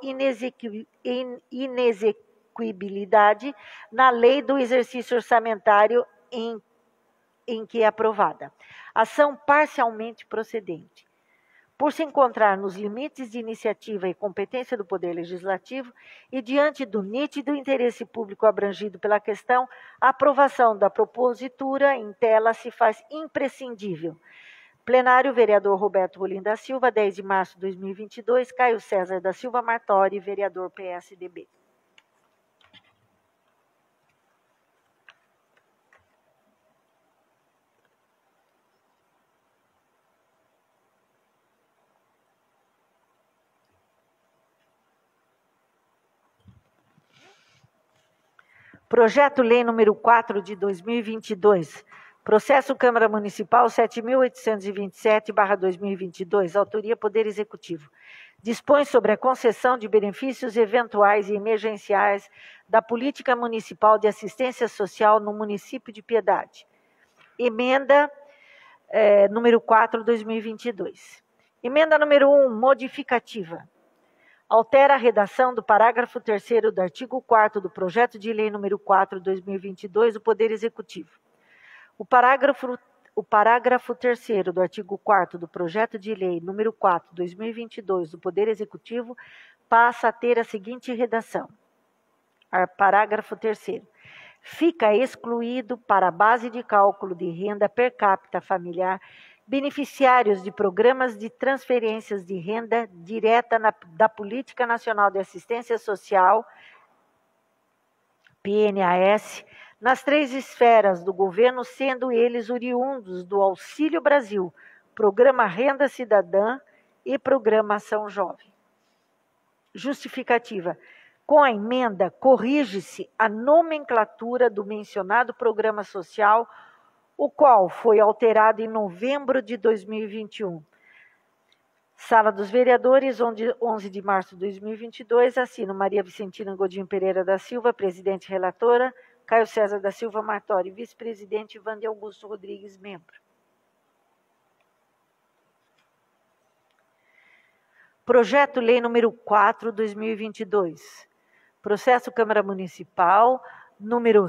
inexequibilidade na lei do exercício orçamentário em que é aprovada. Ação parcialmente procedente. Por se encontrar nos limites de iniciativa e competência do Poder Legislativo e diante do nítido interesse público abrangido pela questão, a aprovação da propositura em tela se faz imprescindível. Plenário, vereador Roberto Rolim da Silva, 10 de março de 2022, Caio César da Silva Martori, vereador PSDB. Projeto-Lei número 4 de 2022, processo Câmara Municipal 7.827/2022, autoria Poder Executivo. Dispõe sobre a concessão de benefícios eventuais e emergenciais da Política Municipal de Assistência Social no município de Piedade. Emenda número 4, 2022. Emenda número 1, modificativa. Altera a redação do parágrafo 3º do artigo 4º do projeto de lei número 4, 2022, do Poder Executivo. O parágrafo 3º do artigo 4º do projeto de lei número 4, 2022, do Poder Executivo, passa a ter a seguinte redação. Parágrafo 3º. Fica excluído para a base de cálculo de renda per capita familiar beneficiários de programas de transferências de renda direta da Política Nacional de Assistência Social, PNAS, nas 3 esferas do governo, sendo eles oriundos do Auxílio Brasil, Programa Renda Cidadã e Programa Ação Jovem. Justificativa. Com a emenda, corrige-se a nomenclatura do mencionado programa social, o qual foi alterado em novembro de 2021. Sala dos Vereadores, 11 de março de 2022, assino Maria Vicentina Godinho Pereira da Silva, presidente relatora, Caio César da Silva Martori, vice-presidente, Wander Augusto Rodrigues, membro. Projeto-Lei número 4, 2022. Processo Câmara Municipal, número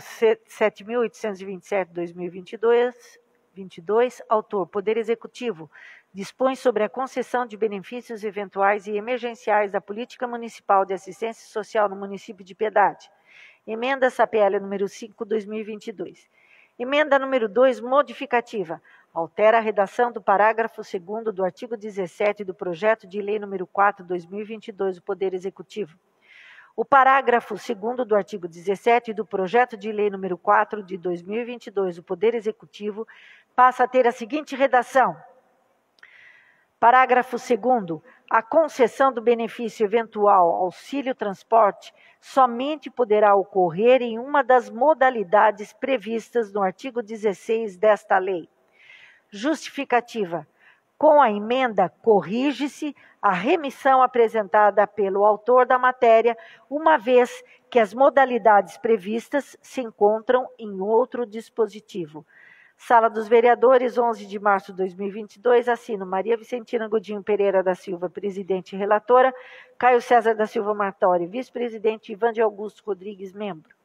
7.827/2022, autor, Poder Executivo, dispõe sobre a concessão de benefícios eventuais e emergenciais da Política Municipal de Assistência Social no município de Piedade. Emenda SAPL número 5, 2022. Emenda número 2, modificativa. Altera a redação do parágrafo 2º do artigo 17 do projeto de lei número 4, 2022, do Poder Executivo. O parágrafo 2º do artigo 17 do projeto de lei número 4 de 2022 do Poder Executivo passa a ter a seguinte redação. Parágrafo 2º. A concessão do benefício eventual auxílio transporte somente poderá ocorrer em uma das modalidades previstas no artigo 16 desta lei. Justificativa. Com a emenda, corrige-se a remissão apresentada pelo autor da matéria, uma vez que as modalidades previstas se encontram em outro dispositivo. Sala dos Vereadores, 11 de março de 2022, assino Maria Vicentina Godinho Pereira da Silva, presidente e relatora, Caio César da Silva Martori, vice-presidente, Ivan de Augusto Rodrigues, membro.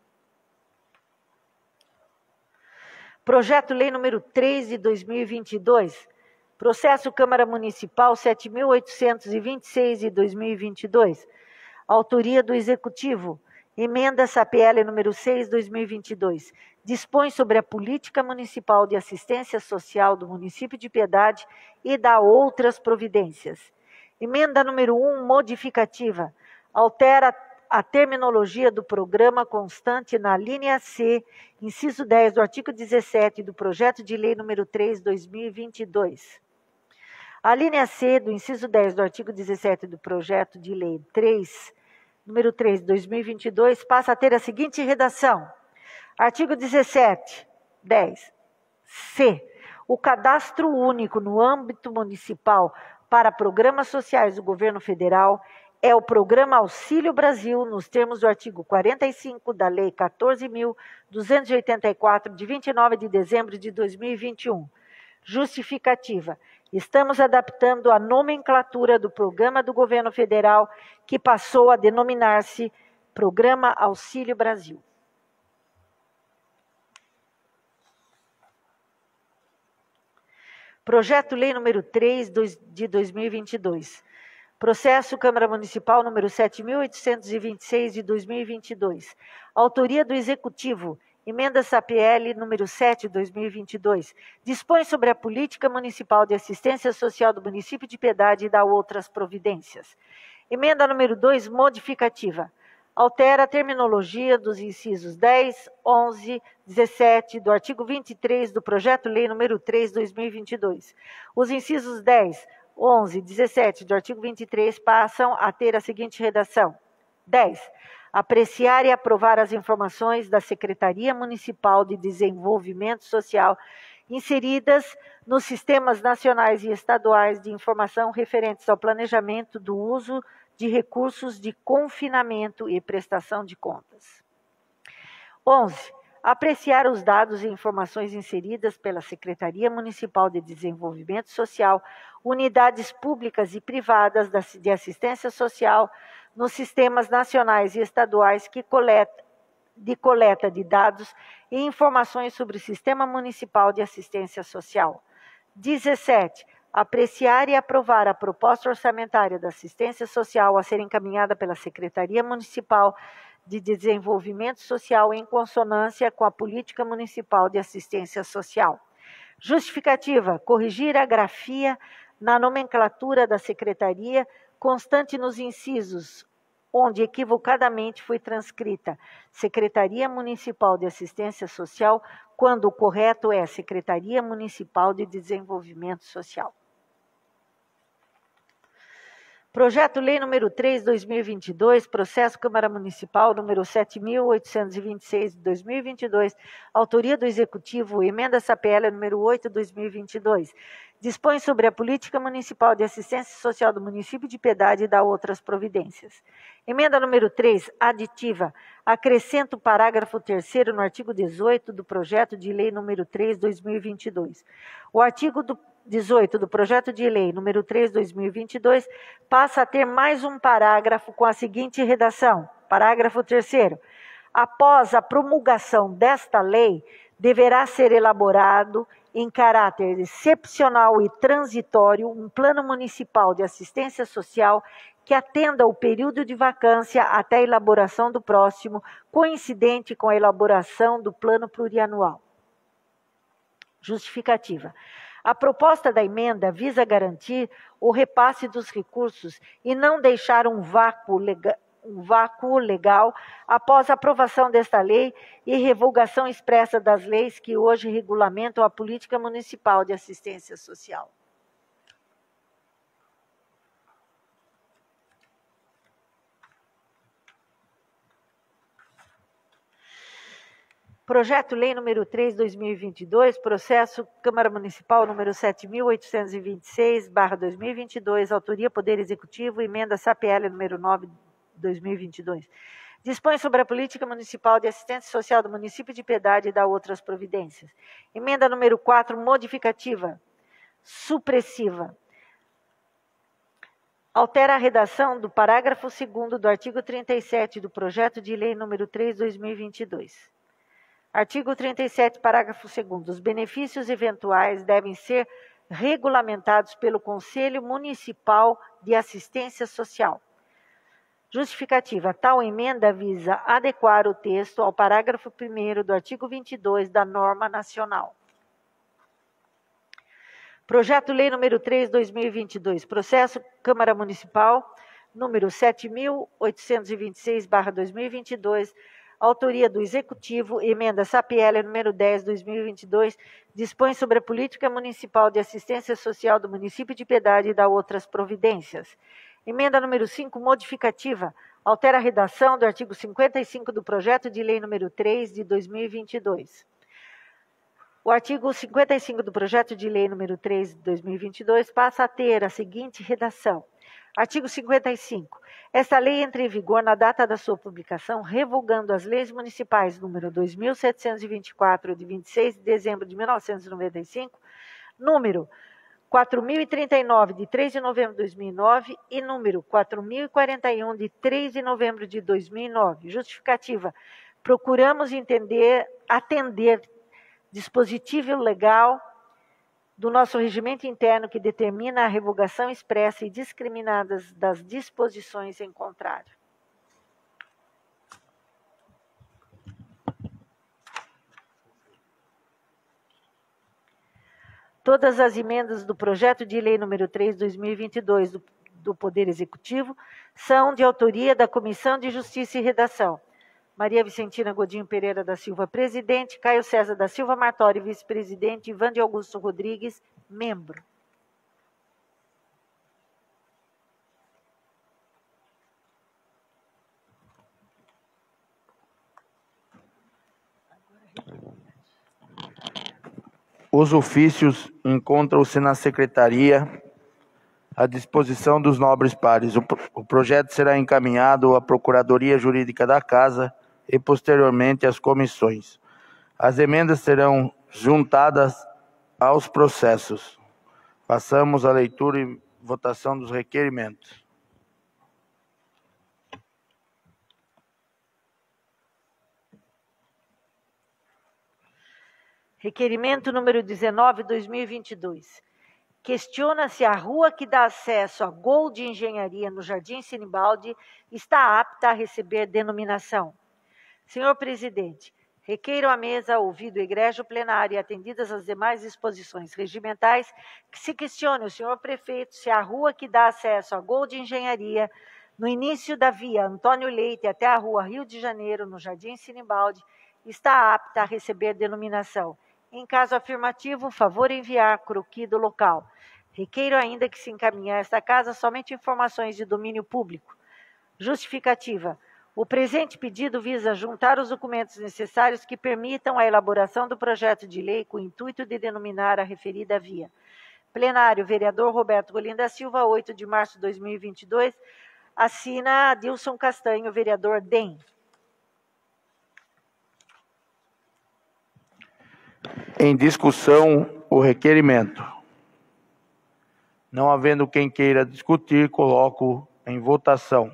Projeto-Lei número 3 de 2022, processo Câmara Municipal 7.826 de 2022, autoria do Executivo, emenda SAPL número 6 de 2022, dispõe sobre a política municipal de assistência social do município de Piedade e dá outras providências. Emenda número 1, modificativa, altera a terminologia do programa constante na linha C, inciso 10 do artigo 17 do projeto de lei número 3, 2022. A linha C do inciso 10 do artigo 17 do projeto de lei 3, número 3, 2022, passa a ter a seguinte redação. Artigo 17, 10. C. O cadastro único no âmbito municipal para programas sociais do governo federal é o Programa Auxílio Brasil, nos termos do artigo 45 da Lei 14.284, de 29 de dezembro de 2021. Justificativa. Estamos adaptando a nomenclatura do programa do governo federal, que passou a denominar-se Programa Auxílio Brasil. Projeto-Lei número 3 de 2022. Processo Câmara Municipal número 7.826 de 2022. Autoria do Executivo. Emenda SAPL número 7 de 2022. Dispõe sobre a política municipal de assistência social do município de Piedade e dá outras providências. Emenda número 2, modificativa. Altera a terminologia dos incisos 10, 11, 17 do artigo 23 do Projeto-Lei número 3 de 2022. Os incisos 10, 11, 17 do artigo 23 passam a ter a seguinte redação. 10. Apreciar e aprovar as informações da Secretaria Municipal de Desenvolvimento Social inseridas nos sistemas nacionais e estaduais de informação referentes ao planejamento do uso de recursos de confinamento e prestação de contas. 11. Apreciar os dados e informações inseridas pela Secretaria Municipal de Desenvolvimento Social, unidades públicas e privadas de assistência social, nos sistemas nacionais e estaduais de coleta de dados e informações sobre o Sistema Municipal de Assistência Social. 17. Apreciar e aprovar a proposta orçamentária da assistência social a ser encaminhada pela Secretaria Municipal de Desenvolvimento Social em consonância com a Política Municipal de Assistência Social. Justificativa: corrigir a grafia na nomenclatura da Secretaria, constante nos incisos, onde equivocadamente foi transcrita Secretaria Municipal de Assistência Social, quando o correto é Secretaria Municipal de Desenvolvimento Social. Projeto-Lei número 3, 2022, processo Câmara Municipal número 7.826 de 2022, autoria do Executivo, emenda SAPL número 8 de 2022. Dispõe sobre a política municipal de assistência social do município de Piedade e dá outras providências. Emenda número 3, aditiva, acrescenta o parágrafo 3º no artigo 18 do projeto de lei número 3, 2022. O artigo 18 do projeto de lei número 3, 2022, passa a ter mais um parágrafo com a seguinte redação. Parágrafo 3º. Após a promulgação desta lei, deverá ser elaborado, em caráter excepcional e transitório, um plano municipal de assistência social que atenda ao período de vacância até a elaboração do próximo, coincidente com a elaboração do plano plurianual. Justificativa. A proposta da emenda visa garantir o repasse dos recursos e não deixar um vácuo legal após a aprovação desta lei e revogação expressa das leis que hoje regulamentam a política municipal de assistência social. Projeto-Lei número 3, 2022, processo Câmara Municipal número 7.826/2022, autoria Poder Executivo, emenda SAPL número 9, 2022. Dispõe sobre a política municipal de assistência social do município de Piedade e dá outras providências. Emenda número 4, modificativa, supressiva. Altera a redação do parágrafo 2º do artigo 37 do projeto de lei número 3, 2022. Artigo 37, parágrafo 2º. Os benefícios eventuais devem ser regulamentados pelo Conselho Municipal de Assistência Social. Justificativa. Tal emenda visa adequar o texto ao parágrafo 1º do artigo 22 da norma nacional. Projeto-Lei número 3, 2022. Processo Câmara Municipal número 7.826/2022. Autoria do Executivo, emenda SAPL número 10, 2022, dispõe sobre a política municipal de assistência social do município de Piedade e dá outras providências. Emenda número 5, modificativa, altera a redação do artigo 55 do projeto de lei número 3 de 2022. O artigo 55 do projeto de lei número 3 de 2022 passa a ter a seguinte redação. Artigo 55. Esta lei entra em vigor na data da sua publicação, revogando as leis municipais número 2.724, de 26 de dezembro de 1995, número 4.039, de 3 de novembro de 2009, e número 4.041, de 3 de novembro de 2009. Justificativa. Procuramos atender dispositivo legal do nosso regimento interno que determina a revogação expressa e discriminada das disposições em contrário. Todas as emendas do projeto de lei número 3, 2022 do Poder Executivo são de autoria da Comissão de Justiça e Redação. Maria Vicentina Godinho Pereira da Silva, presidente. Caio César da Silva Martori, vice-presidente. Ivan de Augusto Rodrigues, membro. Os ofícios encontram-se na secretaria à disposição dos nobres pares. O projeto será encaminhado à Procuradoria Jurídica da Casa e posteriormente às comissões. As emendas serão juntadas aos processos. Passamos à leitura e votação dos requerimentos. Requerimento número 19, 2022. Questiona-se a rua que dá acesso a Gol de Engenharia no Jardim Sinibaldi está apta a receber denominação. Senhor presidente, requeiro à mesa, ouvido o egrégio plenário e atendidas as demais disposições regimentais, que se questione o senhor prefeito se a rua que dá acesso a Gol de Engenharia, no início da via Antônio Leite até a rua Rio de Janeiro, no Jardim Sinibaldi, está apta a receber denominação. Em caso afirmativo, favor enviar croquis do local. Requeiro ainda que se encaminhe a esta casa somente informações de domínio público. Justificativa. O presente pedido visa juntar os documentos necessários que permitam a elaboração do projeto de lei com o intuito de denominar a referida via. Plenário, vereador Roberto Golim da Silva, 8 de março de 2022. Assina Adilson Castanho, vereador DEM. Em discussão, o requerimento. Não havendo quem queira discutir, coloco em votação.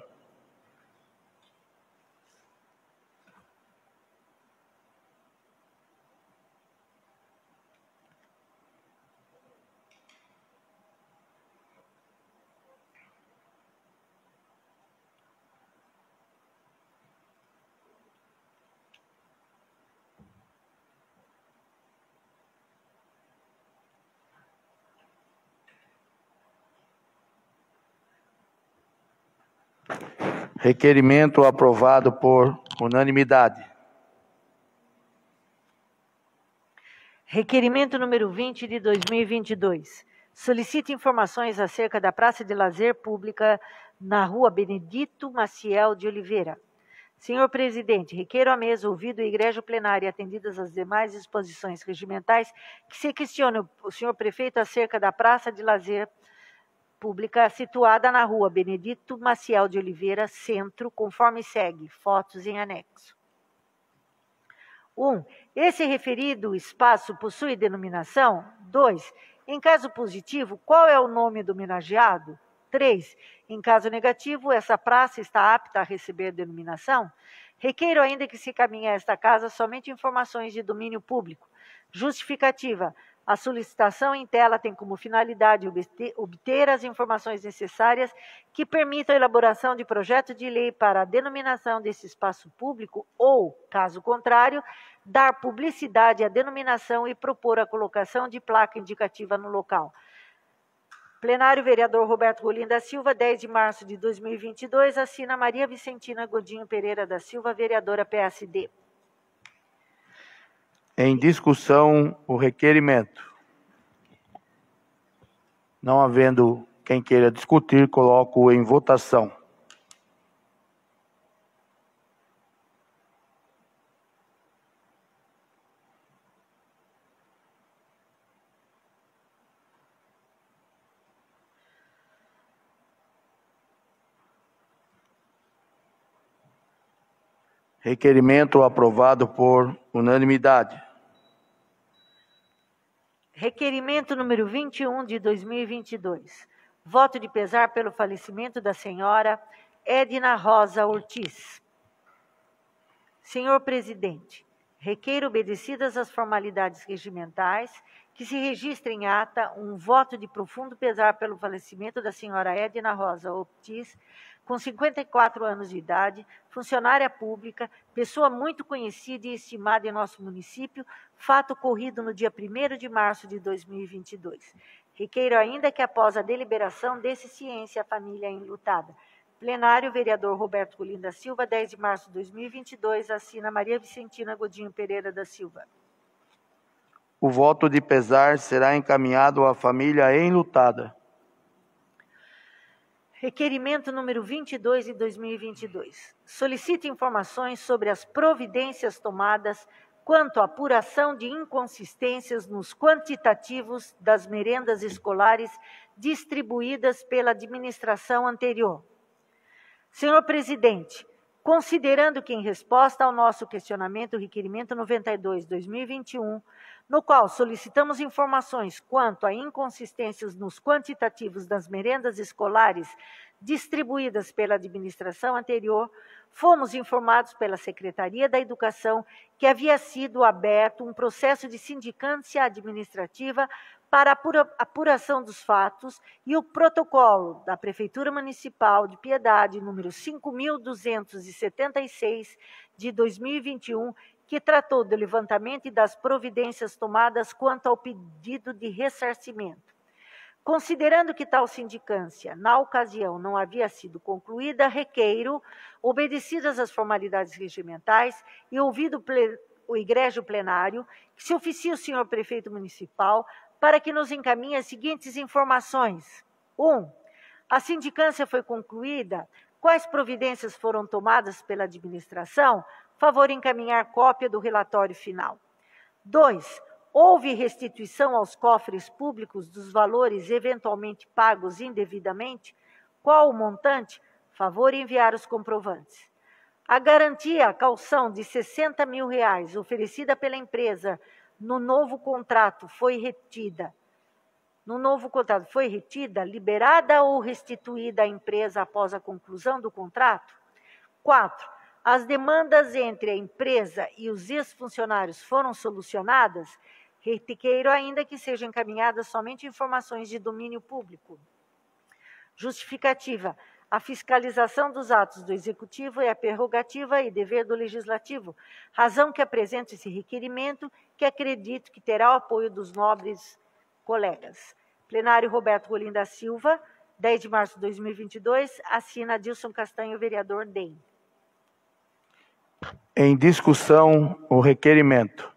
Requerimento aprovado por unanimidade. Requerimento número 20 de 2022. Solicita informações acerca da praça de lazer pública na rua Benedito Maciel de Oliveira. Senhor presidente, requeiro à mesa, ouvido o egrégio plenário e atendidas as demais disposições regimentais, que se questione o senhor prefeito acerca da praça de lazer pública situada na rua Benedito Maciel de Oliveira, centro, conforme segue, fotos em anexo. 1. Esse referido espaço possui denominação? 2. Em caso positivo, qual é o nome do homenageado? 3. Em caso negativo, essa praça está apta a receber denominação? Requeiro ainda que se encaminhe a esta casa somente informações de domínio público. Justificativa. A solicitação em tela tem como finalidade obter as informações necessárias que permitam a elaboração de projeto de lei para a denominação desse espaço público ou, caso contrário, dar publicidade à denominação e propor a colocação de placa indicativa no local. Plenário, vereador Roberto Rolim da Silva, 10 de março de 2022, assina Maria Vicentina Godinho Pereira da Silva, vereadora PSD. Em discussão, o requerimento. Não havendo quem queira discutir, coloco em votação. Requerimento aprovado por unanimidade. Requerimento número 21 de 2022. Voto de pesar pelo falecimento da senhora Edna Rosa Ortiz. Senhor presidente, requeiro, obedecidas as formalidades regimentais, que se registre em ata um voto de profundo pesar pelo falecimento da senhora Edna Rosa Ortiz, com 54 anos de idade, funcionária pública, pessoa muito conhecida e estimada em nosso município, fato ocorrido no dia 1º de março de 2022. Requeiro ainda que, após a deliberação, desse ciência à família enlutada. Plenário, vereador Roberto Rolim da Silva, 10 de março de 2022, assina Maria Vicentina Godinho Pereira da Silva. O voto de pesar será encaminhado à família enlutada. Requerimento número 22 de 2022. Solicito informações sobre as providências tomadas quanto à apuração de inconsistências nos quantitativos das merendas escolares distribuídas pela administração anterior. Senhor presidente, considerando que, em resposta ao nosso questionamento, o requerimento 92/2021, no qual solicitamos informações quanto a inconsistências nos quantitativos das merendas escolares distribuídas pela administração anterior, fomos informados pela Secretaria da Educação que havia sido aberto um processo de sindicância administrativa para a apuração dos fatos e o protocolo da Prefeitura Municipal de Piedade, número 5.276, de 2021, que tratou do levantamento e das providências tomadas quanto ao pedido de ressarcimento. Considerando que tal sindicância, na ocasião, não havia sido concluída, requeiro, obedecidas as formalidades regimentais e ouvido o egrégio plenário, que se oficie o senhor prefeito municipal para que nos encaminhe as seguintes informações. 1. A sindicância foi concluída. Quais providências foram tomadas pela administração? Favor encaminhar cópia do relatório final. 2. Houve restituição aos cofres públicos dos valores eventualmente pagos indevidamente? Qual o montante? Favor enviar os comprovantes. A garantia, a caução de R$60 mil oferecida pela empresa no novo contrato foi retida. Liberada ou restituída à empresa após a conclusão do contrato? 4. As demandas entre a empresa e os ex-funcionários foram solucionadas? Requeiro ainda que sejam encaminhadas somente informações de domínio público. Justificativa. A fiscalização dos atos do Executivo é a prerrogativa e dever do Legislativo, razão que apresento esse requerimento, que acredito que terá o apoio dos nobres colegas. Plenário Roberto Rolim da Silva, 10 de março de 2022, assina Adilson Castanho, vereador DEM. Em discussão, o requerimento.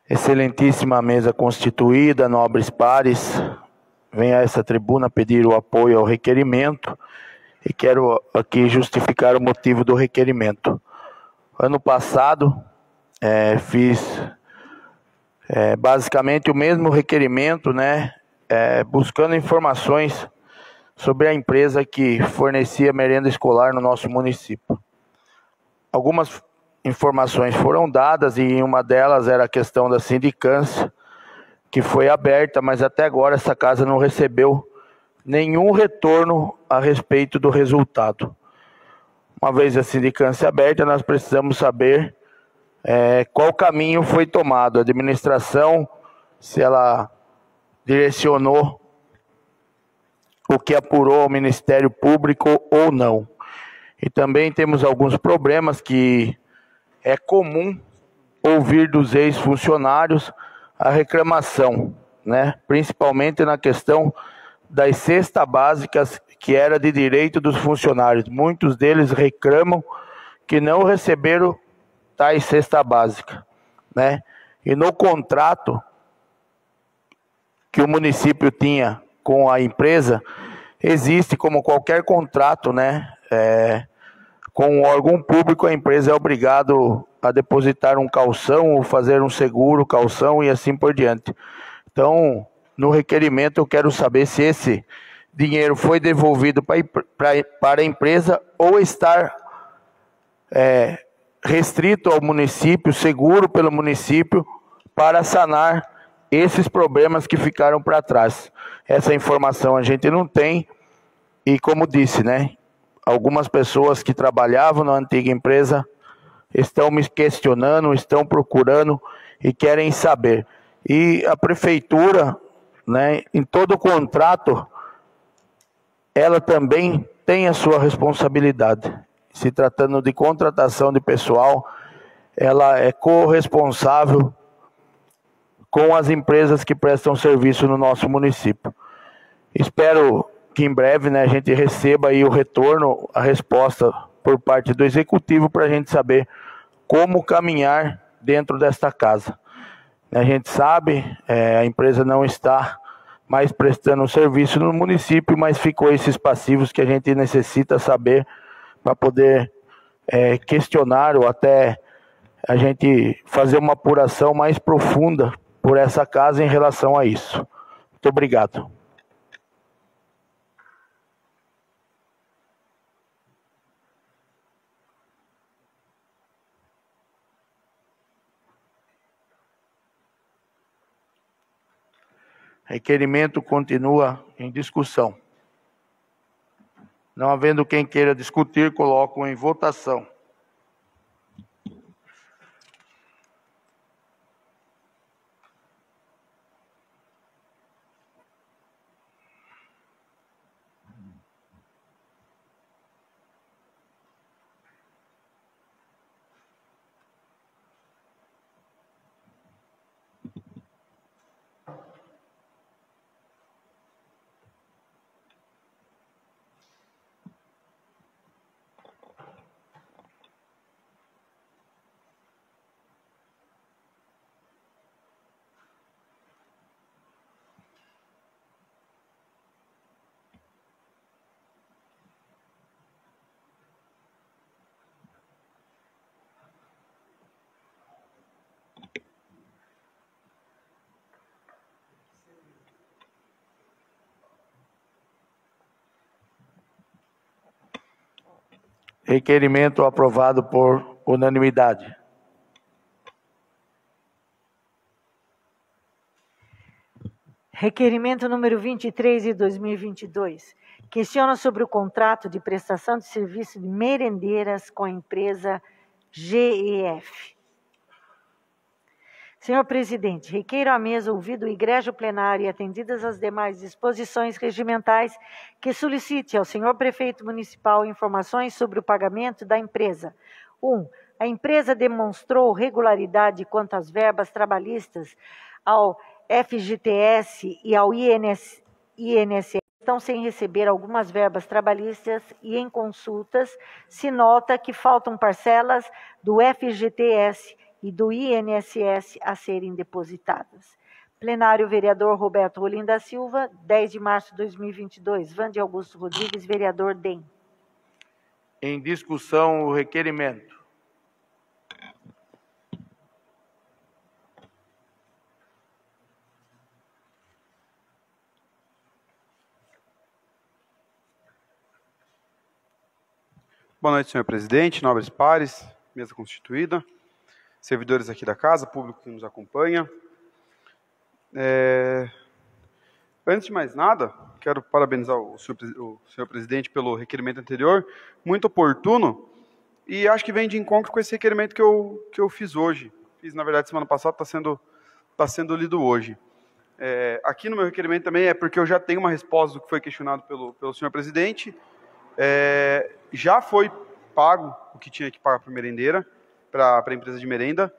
Excelentíssima mesa constituída, nobres pares, venho a essa tribuna pedir o apoio ao requerimento e quero aqui justificar o motivo do requerimento. Ano passado, fiz basicamente o mesmo requerimento, né, buscando informações sobre a empresa que fornecia merenda escolar no nosso município. Algumas informações foram dadas e uma delas era a questão da sindicância, que foi aberta, mas até agora essa casa não recebeu nenhum retorno a respeito do resultado. Uma vez a sindicância aberta, nós precisamos saber qual caminho foi tomado. A administração, se ela direcionou o que apurou ao Ministério Público ou não. E também temos alguns problemas que é comum ouvir dos ex-funcionários a reclamação, né? Principalmente na questão das cestas básicas, que era de direito dos funcionários. Muitos deles reclamam que não receberam tais cesta básica, né? E no contrato que o município tinha com a empresa, existe, como qualquer contrato, né? Com um órgão público, a empresa é obrigada a depositar um calção ou fazer um seguro, calção e assim por diante. Então, no requerimento eu quero saber se esse dinheiro foi devolvido para a empresa ou estar restrito ao município, seguro pelo município, para sanar esses problemas que ficaram para trás. Essa informação a gente não tem e, como disse, né? Algumas pessoas que trabalhavam na antiga empresa estão me questionando, estão procurando e querem saber. E a prefeitura, né, em todo contrato, ela também tem a sua responsabilidade. Se tratando de contratação de pessoal, ela é corresponsável com as empresas que prestam serviço no nosso município. Espero que em breve, né, a gente receba aí o retorno, a resposta por parte do executivo, para a gente saber como caminhar dentro desta casa. A gente sabe, a empresa não está mais prestando serviço no município, mas ficou esses passivos que a gente necessita saber para poder questionar ou até a gente fazer uma apuração mais profunda por essa casa em relação a isso. Muito obrigado. Requerimento continua em discussão. Não havendo quem queira discutir, coloco em votação. Requerimento aprovado por unanimidade. Requerimento número 23 de 2022. Questiona sobre o contrato de prestação de serviço de merendeiras com a empresa GEF. Senhor presidente, requeiro à mesa, ouvido o egrégio plenário e atendidas as demais disposições regimentais, que solicite ao senhor prefeito municipal informações sobre o pagamento da empresa. 1. A empresa demonstrou regularidade quanto às verbas trabalhistas ao FGTS e ao INSS. Estão sem receber algumas verbas trabalhistas e em consultas se nota que faltam parcelas do FGTS e do INSS a serem depositadas. Plenário, vereador Roberto Rolim da Silva, 10 de março de 2022. Vande Augusto Rodrigues, vereador DEM. Em discussão, o requerimento. Boa noite, senhor presidente, nobres pares, mesa constituída, servidores aqui da casa, público que nos acompanha. Antes de mais nada, quero parabenizar o senhor presidente pelo requerimento anterior, muito oportuno, e acho que vem de encontro com esse requerimento que eu fiz hoje. Fiz, na verdade, semana passada, está sendo lido hoje. Aqui no meu requerimento também é porque eu já tenho uma resposta do que foi questionado pelo senhor presidente. Já foi pago o que tinha que pagar para a merendeira, para a empresa de merenda.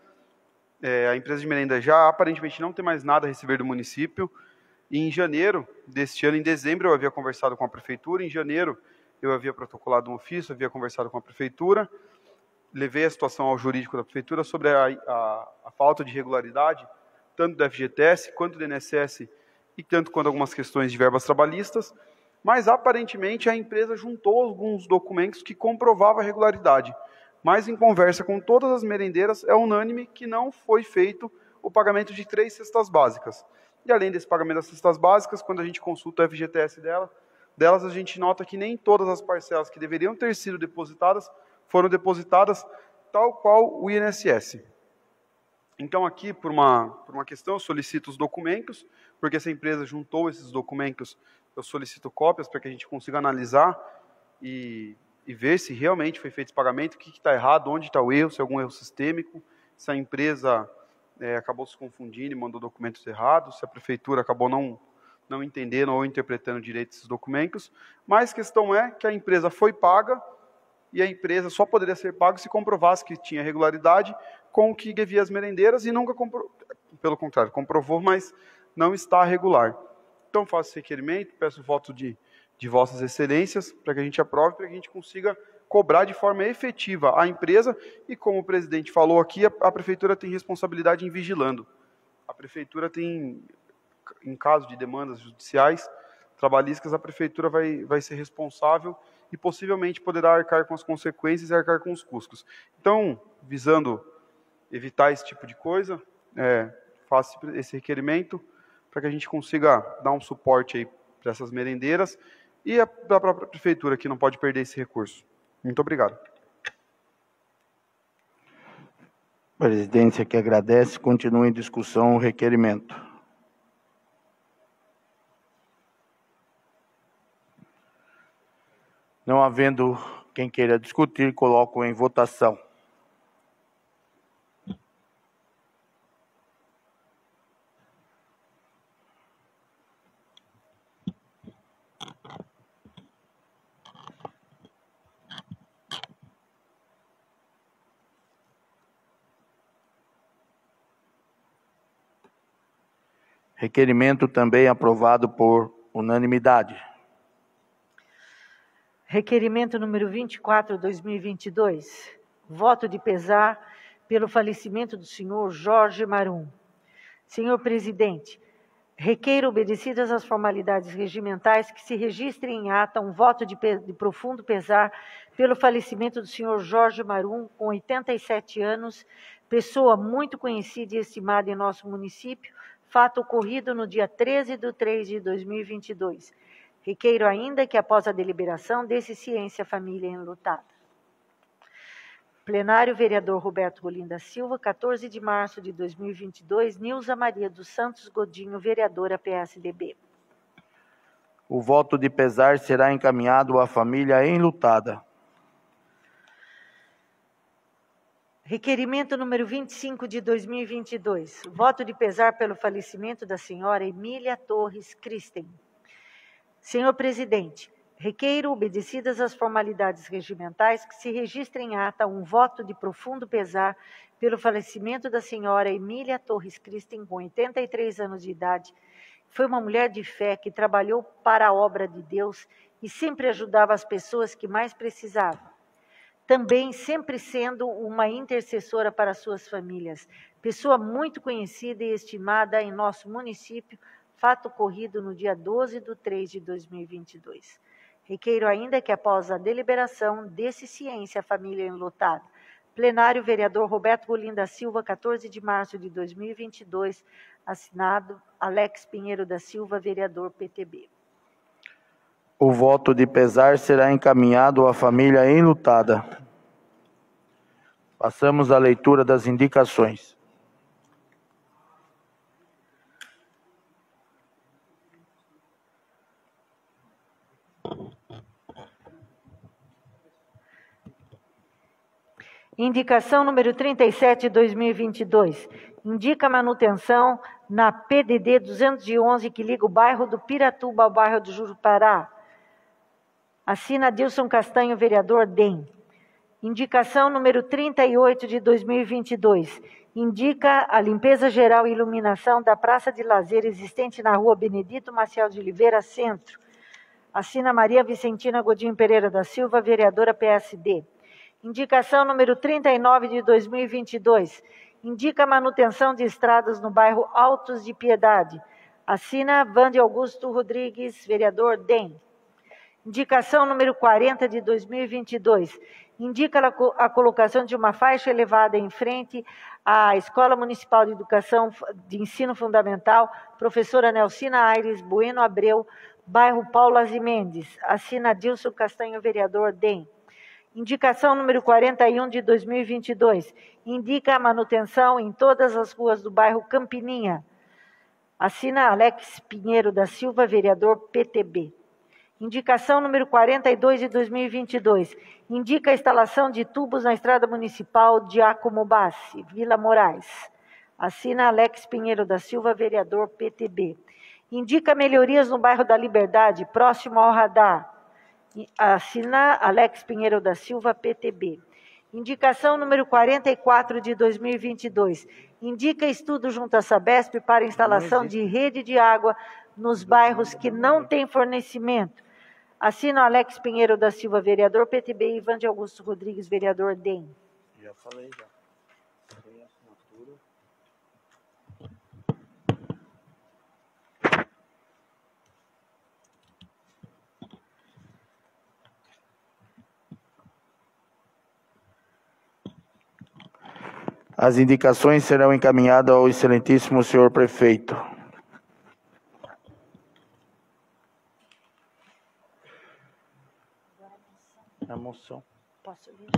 A empresa de merenda já aparentemente não tem mais nada a receber do município. E em janeiro deste ano, em dezembro, eu havia conversado com a prefeitura. Em janeiro, eu havia protocolado um ofício, havia conversado com a prefeitura. Levei a situação ao jurídico da prefeitura sobre a falta de regularidade, tanto do FGTS quanto do INSS, e tanto quanto algumas questões de verbas trabalhistas. Mas, aparentemente, a empresa juntou alguns documentos que comprovavam a regularidade. Mas, em conversa com todas as merendeiras, é unânime que não foi feito o pagamento de 3 cestas básicas. E, além desse pagamento das cestas básicas, quando a gente consulta o FGTS delas, a gente nota que nem todas as parcelas que deveriam ter sido depositadas foram depositadas, tal qual o INSS. Então, aqui, por uma questão, eu solicito os documentos, porque essa empresa juntou esses documentos. Eu solicito cópias para que a gente consiga analisar e ver se realmente foi feito esse pagamento, o que está errado, onde está o erro, se é algum erro sistêmico, se a empresa acabou se confundindo e mandou documentos errados, se a prefeitura acabou não entendendo ou interpretando direito esses documentos. Mas a questão é que a empresa foi paga e a empresa só poderia ser paga se comprovasse que tinha regularidade com o que devia às merendeiras e nunca comprovou, pelo contrário, comprovou, mas não está regular. Então, faço esse requerimento, peço o voto de vossas excelências para que a gente aprove, para que a gente consiga cobrar de forma efetiva a empresa e, como o presidente falou aqui, a prefeitura tem responsabilidade em vigilando. A prefeitura tem, em caso de demandas judiciais, trabalhistas, a prefeitura vai ser responsável e possivelmente poderá arcar com as consequências e arcar com os custos. Então, visando evitar esse tipo de coisa, faço esse requerimento, para que a gente consiga dar um suporte aí para essas merendeiras e para a própria prefeitura, que não pode perder esse recurso. Muito obrigado. A presidência que agradece. Continua em discussão o requerimento. Não havendo quem queira discutir, coloco em votação. Requerimento também aprovado por unanimidade. Requerimento número 24, 2022. Voto de pesar pelo falecimento do senhor Jorge Marum. Senhor presidente, requeiro, obedecidas as formalidades regimentais, que se registre em ata um voto de profundo pesar pelo falecimento do senhor Jorge Marum, com 87 anos, pessoa muito conhecida e estimada em nosso município, fato ocorrido no dia 13/3/2022. Requeiro ainda que, após a deliberação, dê-se ciência à família enlutada. Plenário, vereador Roberto Rolim da Silva, 14 de março de 2022, Nilza Maria dos Santos Godinho, vereadora PSDB. O voto de pesar será encaminhado à família enlutada. Requerimento número 25 de 2022. Voto de pesar pelo falecimento da senhora Emília Torres Christen. Senhor presidente, requeiro, obedecidas as formalidades regimentais, que se registre em ata um voto de profundo pesar pelo falecimento da senhora Emília Torres Christen, com 83 anos de idade. Foi uma mulher de fé que trabalhou para a obra de Deus e sempre ajudava as pessoas que mais precisavam. também sempre sendo uma intercessora para suas famílias. Pessoa muito conhecida e estimada em nosso município, fato ocorrido no dia 12/3/2022. Requeiro ainda que, após a deliberação, dê-se ciência à família enlutada. Plenário, vereador Roberto Rolim da Silva, 14 de março de 2022, assinado Alex Pinheiro da Silva, vereador PTB. O voto de pesar será encaminhado à família enlutada. Passamos à leitura das indicações. Indicação número 37, 2022. Indica manutenção na PDD 211, que liga o bairro do Piratuba ao bairro do Jurupará. Assina Dilson Castanho, vereador DEM. Indicação número 38, de 2022. Indica a limpeza geral e iluminação da praça de lazer existente na rua Benedito Maciel de Oliveira, Centro. Assina Maria Vicentina Godinho Pereira da Silva, vereadora PSD. Indicação número 39, de 2022. Indica a manutenção de estradas no bairro Altos de Piedade. Assina Vande Augusto Rodrigues, vereador DEM. Indicação número 40, de 2022. Indica a colocação de uma faixa elevada em frente à Escola Municipal de Educação de Ensino Fundamental, professora Nelcina Aires Bueno Abreu, bairro Paulas e Mendes. Assina Dilson Castanho, vereador DEM. Indicação número 41, de 2022. Indica a manutenção em todas as ruas do bairro Campininha. Assina Alex Pinheiro da Silva, vereador PTB. Indicação número 42, de 2022. Indica a instalação de tubos na estrada municipal de Acomobassi, Vila Moraes. Assina Alex Pinheiro da Silva, vereador PTB. Indica melhorias no bairro da Liberdade, próximo ao radar. Assina Alex Pinheiro da Silva, PTB. Indicação número 44, de 2022. Indica estudo junto à Sabesp para instalação de rede de água nos bairros que não têm fornecimento. Assina Alex Pinheiro da Silva, vereador PTB, e Vande Augusto Rodrigues, vereador DEM. Já falei, já. Tem assinatura. As indicações serão encaminhadas ao excelentíssimo senhor prefeito. A moção. Posso ler?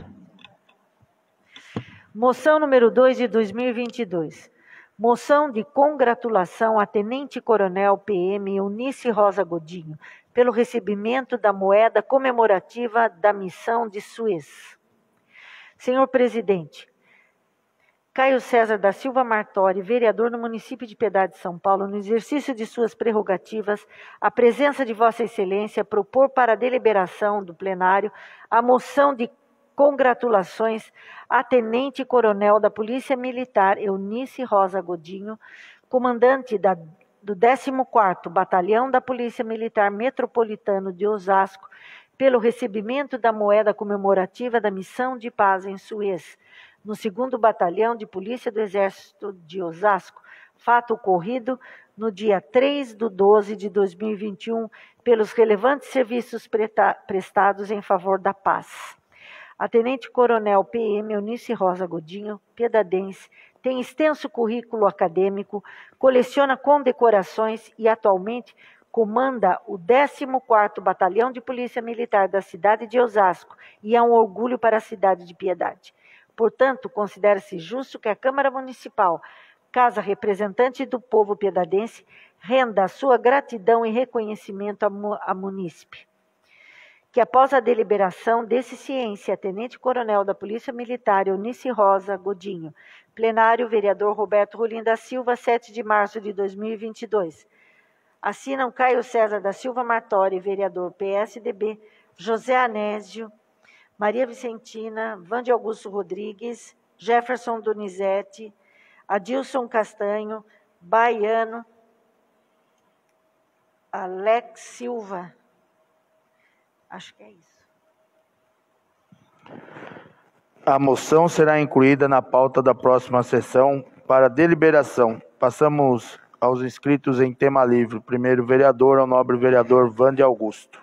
Moção número 2, de 2022. Moção de congratulação a Tenente Coronel PM Eunice Rosa Godinho pelo recebimento da moeda comemorativa da missão de Suez. Senhor presidente, Caio César da Silva Martori, vereador no município de Piedade, São Paulo, no exercício de suas prerrogativas, a presença de Vossa Excelência, propor para a deliberação do plenário a moção de congratulações à Tenente Coronel da Polícia Militar Eunice Rosa Godinho, comandante do 14º Batalhão da Polícia Militar Metropolitano de Osasco, pelo recebimento da moeda comemorativa da missão de paz em Suez, no 2º Batalhão de Polícia do Exército de Osasco, fato ocorrido no dia 3/12/2021, pelos relevantes serviços prestados em favor da paz. A Tenente Coronel PM Eunice Rosa Godinho, piedadense, tem extenso currículo acadêmico, coleciona condecorações e atualmente comanda o 14º Batalhão de Polícia Militar da cidade de Osasco e é um orgulho para a cidade de Piedade. Portanto, considera-se justo que a Câmara Municipal, casa representante do povo piedadense, renda a sua gratidão e reconhecimento à munícipe. Que após a deliberação desse ciência, a Tenente Coronel da Polícia Militar Eunice Rosa Godinho, plenário, vereador Roberto Rolim da Silva, 7 de março de 2022. Assinam Caio César da Silva Martori, vereador PSDB, José Anésio, Maria Vicentina, Vande Augusto Rodrigues, Jefferson Donizete, Adilson Castanho, Baiano, Alex Silva. Acho que é isso. A moção será incluída na pauta da próxima sessão para deliberação. Passamos aos inscritos em tema livre. Primeiro vereador, ao nobre vereador Vande Augusto.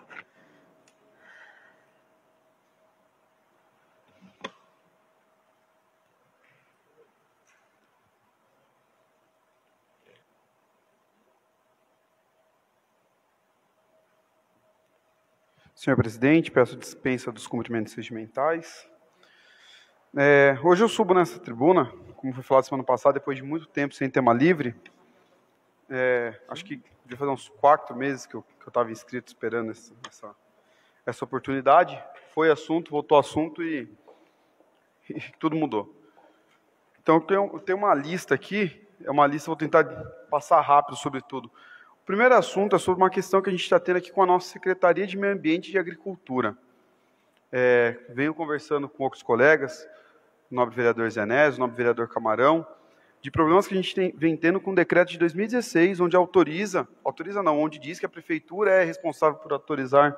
Senhor presidente, peço dispensa dos cumprimentos regimentais. Hoje eu subo nessa tribuna, como foi falado semana passada, depois de muito tempo sem tema livre. Acho que devia fazer uns 4 meses que eu estava inscrito esperando essa oportunidade. Foi assunto, voltou assunto e tudo mudou. Então eu tenho uma lista aqui, vou tentar passar rápido sobre tudo. O primeiro assunto é sobre uma questão que a gente está tendo aqui com a nossa Secretaria de Meio Ambiente e de Agricultura. Venho conversando com outros colegas, o nobre vereador Zenésio, o nobre vereador Camarão, de problemas que a gente vem tendo com o decreto de 2016, onde onde diz que a prefeitura é responsável por autorizar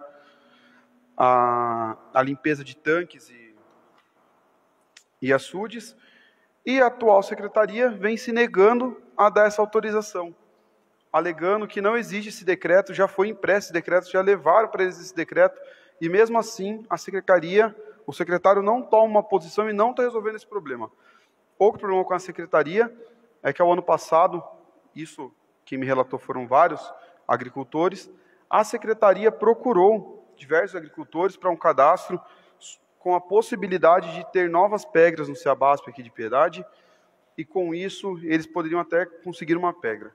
a limpeza de tanques e açudes, e a atual secretaria vem se negando a dar essa autorização, alegando que não existe esse decreto, já foi impresso esse decreto, já levaram para eles esse decreto, e mesmo assim o secretário não toma uma posição e não está resolvendo esse problema. Outro problema com a secretaria é que ao ano passado, isso quem me relatou foram vários agricultores, a secretaria procurou diversos agricultores para um cadastro com a possibilidade de ter novas pedras no Ceabaspe aqui de Piedade, e com isso eles poderiam até conseguir uma pedra.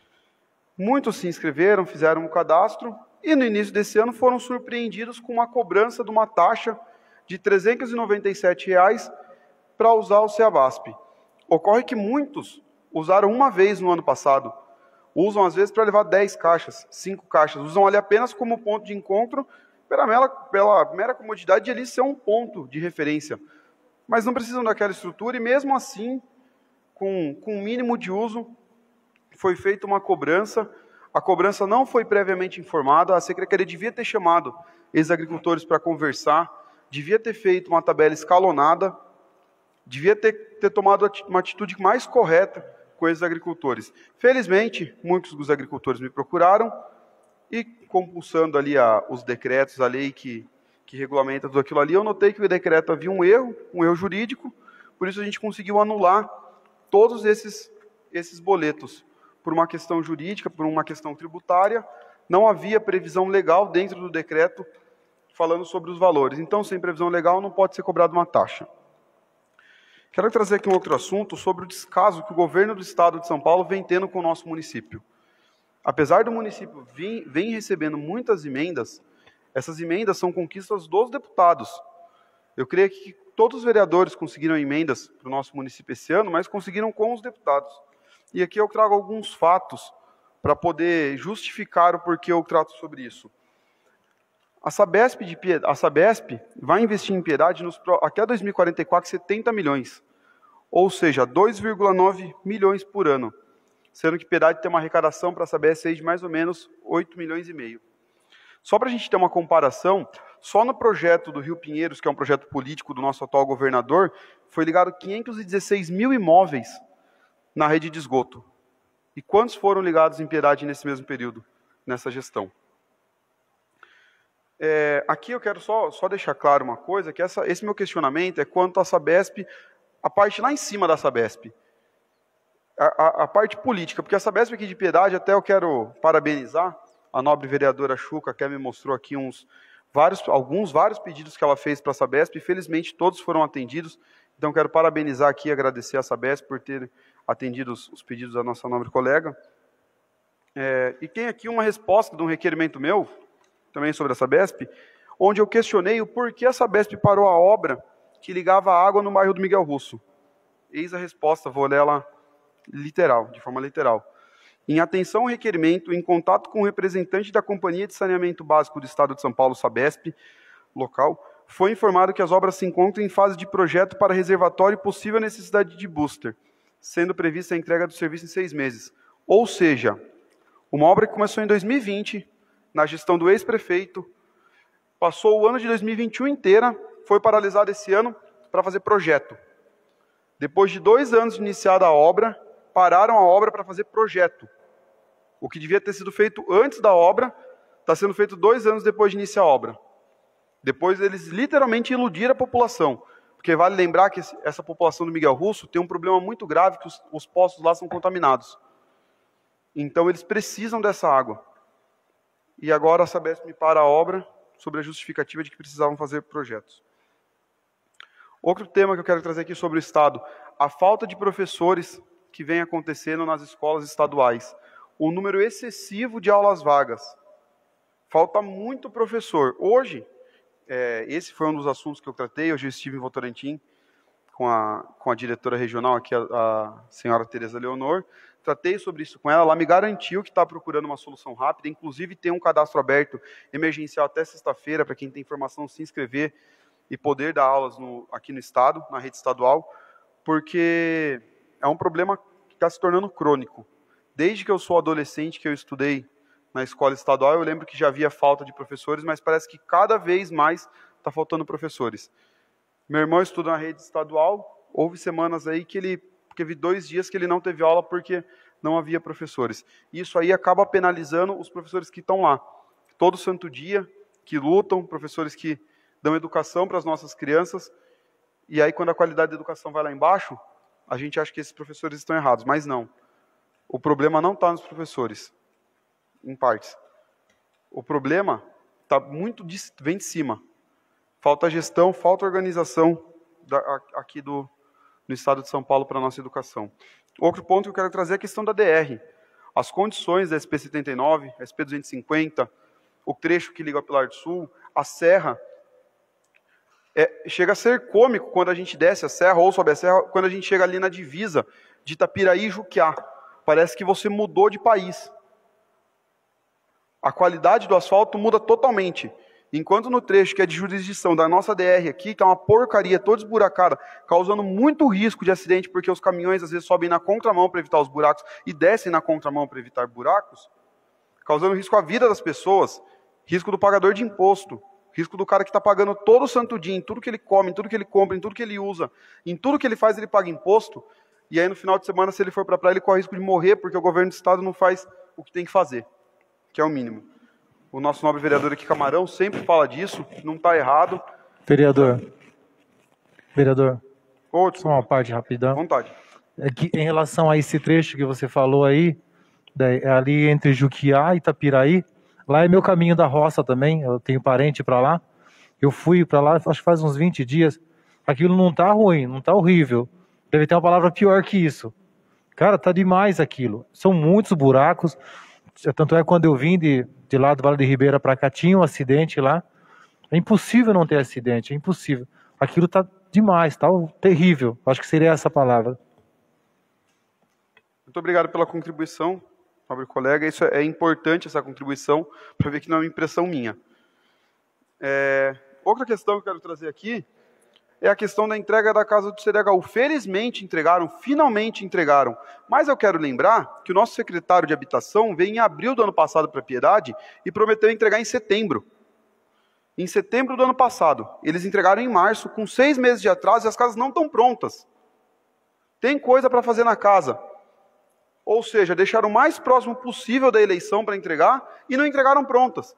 Muitos se inscreveram, fizeram um cadastro, e no início desse ano foram surpreendidos com uma cobrança de uma taxa de R$ 397 para usar o Ceabaspe. Ocorre que muitos usaram uma vez no ano passado, usam às vezes para levar 10 caixas, 5 caixas, usam ali apenas como ponto de encontro, pela mera comodidade de ali ser um ponto de referência. Mas não precisam daquela estrutura, e mesmo assim, com um mínimo de uso, foi feita uma cobrança. A cobrança não foi previamente informada, a secretaria devia ter chamado esses agricultores para conversar, devia ter feito uma tabela escalonada, devia ter tomado uma atitude mais correta com esses agricultores. Felizmente, muitos dos agricultores me procuraram, e compulsando ali os decretos, a lei que regulamenta tudo aquilo ali, eu notei que o decreto havia um erro jurídico, por isso a gente conseguiu anular todos esses boletos. Por uma questão jurídica, por uma questão tributária, não havia previsão legal dentro do decreto falando sobre os valores. Então, sem previsão legal, não pode ser cobrada uma taxa. Quero trazer aqui um outro assunto sobre o descaso que o governo do estado de São Paulo vem tendo com o nosso município. Apesar do município vem recebendo muitas emendas, essas emendas são conquistas dos deputados. Eu creio que todos os vereadores conseguiram emendas para o nosso município esse ano, mas conseguiram com os deputados. E aqui eu trago alguns fatos para poder justificar o porquê eu trato sobre isso. A Sabesp vai investir em Piedade até 2044 70 milhões, ou seja, 2,9 milhões por ano, sendo que Piedade tem uma arrecadação para a Sabesp de mais ou menos 8 milhões e meio. Só para a gente ter uma comparação, só no projeto do Rio Pinheiros, que é um projeto político do nosso atual governador, foi ligado 516 mil imóveis na rede de esgoto. E quantos foram ligados em Piedade nesse mesmo período, nessa gestão? Aqui eu quero só deixar claro uma coisa, que esse meu questionamento é quanto à Sabesp, a parte lá em cima da Sabesp, a parte política, porque a Sabesp aqui de Piedade, até eu quero parabenizar a nobre vereadora Chuca, que me mostrou aqui vários pedidos que ela fez para a Sabesp, e felizmente todos foram atendidos. Então quero parabenizar aqui e agradecer a Sabesp por ter atendido os pedidos da nossa nobre colega. E tem aqui uma resposta de um requerimento meu, também sobre a Sabesp, onde eu questionei o porquê a Sabesp parou a obra que ligava a água no bairro do Miguel Russo. Eis a resposta, vou ler ela de forma literal. Em atenção ao requerimento, em contato com o representante da Companhia de Saneamento Básico do Estado de São Paulo, Sabesp, local, foi informado que as obras se encontram em fase de projeto para reservatório e possível necessidade de booster, sendo prevista a entrega do serviço em 6 meses. Ou seja, uma obra que começou em 2020, na gestão do ex-prefeito, passou o ano de 2021 inteira, foi paralisada esse ano, para fazer projeto. Depois de 2 anos de iniciada a obra, pararam a obra para fazer projeto. O que devia ter sido feito antes da obra, está sendo feito 2 anos depois de iniciar a obra. Depois eles literalmente iludiram a população. Porque vale lembrar que essa população do Miguel Russo tem um problema muito grave, que os poços lá são contaminados. Então eles precisam dessa água. E agora a Sabesp me para a obra sobre a justificativa de que precisavam fazer projetos. Outro tema que eu quero trazer aqui sobre o Estado. A falta de professores que vem acontecendo nas escolas estaduais. O número excessivo de aulas vagas. Falta muito professor. Hoje, esse foi um dos assuntos que eu tratei. Hoje eu estive em Votorantim com a diretora regional, aqui, a senhora Tereza Leonor. Tratei sobre isso com ela. Ela me garantiu que está procurando uma solução rápida. Inclusive, tem um cadastro aberto emergencial até sexta-feira, para quem tem informação se inscrever e poder dar aulas aqui no Estado, na rede estadual, porque é um problema que está se tornando crônico. Desde que eu sou adolescente, que eu estudei na escola estadual, eu lembro que já havia falta de professores, mas parece que cada vez mais está faltando professores. Meu irmão estuda na rede estadual, houve semanas aí que teve 2 dias que ele não teve aula porque não havia professores. Isso aí acaba penalizando os professores que estão lá. Todo santo dia, que lutam, professores que dão educação para as nossas crianças, e aí quando a qualidade da educação vai lá embaixo, a gente acha que esses professores estão errados, mas não. O problema não está nos professores, em partes. O problema vem de cima. Falta gestão, falta organização aqui no Estado de São Paulo para a nossa educação. Outro ponto que eu quero trazer é a questão da DR. As condições da SP-79, SP-250, o trecho que liga ao Pilar do Sul, a serra, chega a ser cômico quando a gente desce a serra ou sobe a serra, quando a gente chega ali na divisa de Itapiraí e Juquiá. Parece que você mudou de país. A qualidade do asfalto muda totalmente. Enquanto no trecho que é de jurisdição da nossa DR aqui, que é uma porcaria toda esburacada, causando muito risco de acidente, porque os caminhões às vezes sobem na contramão para evitar os buracos e descem na contramão para evitar buracos, causando risco à vida das pessoas, risco do pagador de imposto, risco do cara que está pagando todo o santo dia, em tudo que ele come, em tudo que ele compra, em tudo que ele usa, em tudo que ele faz ele paga imposto, e aí no final de semana, se ele for para a praia, ele corre risco de morrer, porque o governo do estado não faz o que tem que fazer, que é o mínimo. O nosso nobre vereador aqui, Camarão, sempre fala disso, não está errado. Vereador, só uma parte rapidão. Vontade. É que, em relação a esse trecho que você falou aí, ali entre Juquiá e Itapiraí, lá é meu caminho da roça também, eu tenho parente para lá. Eu fui para lá, acho que faz uns 20 dias. Aquilo não tá ruim, não tá horrível. Deve ter uma palavra pior que isso. Cara, tá demais aquilo. São muitos buracos. Tanto é quando eu vim de lá do Vale de Ribeira para cá, tinha um acidente lá. É impossível não ter acidente, é impossível. Aquilo tá demais, tá terrível. Acho que seria essa a palavra. Muito obrigado pela contribuição, nobre colega. Isso é importante, essa contribuição, para ver que não é uma impressão minha. Outra questão que eu quero trazer aqui é a questão da entrega da casa do CDHU. Felizmente entregaram, finalmente entregaram. Mas eu quero lembrar que o nosso secretário de Habitação veio em abril do ano passado para a Piedade e prometeu entregar em setembro. Em setembro do ano passado. Eles entregaram em março, com 6 meses de atraso, e as casas não estão prontas. Tem coisa para fazer na casa. Ou seja, deixaram o mais próximo possível da eleição para entregar e não entregaram prontas.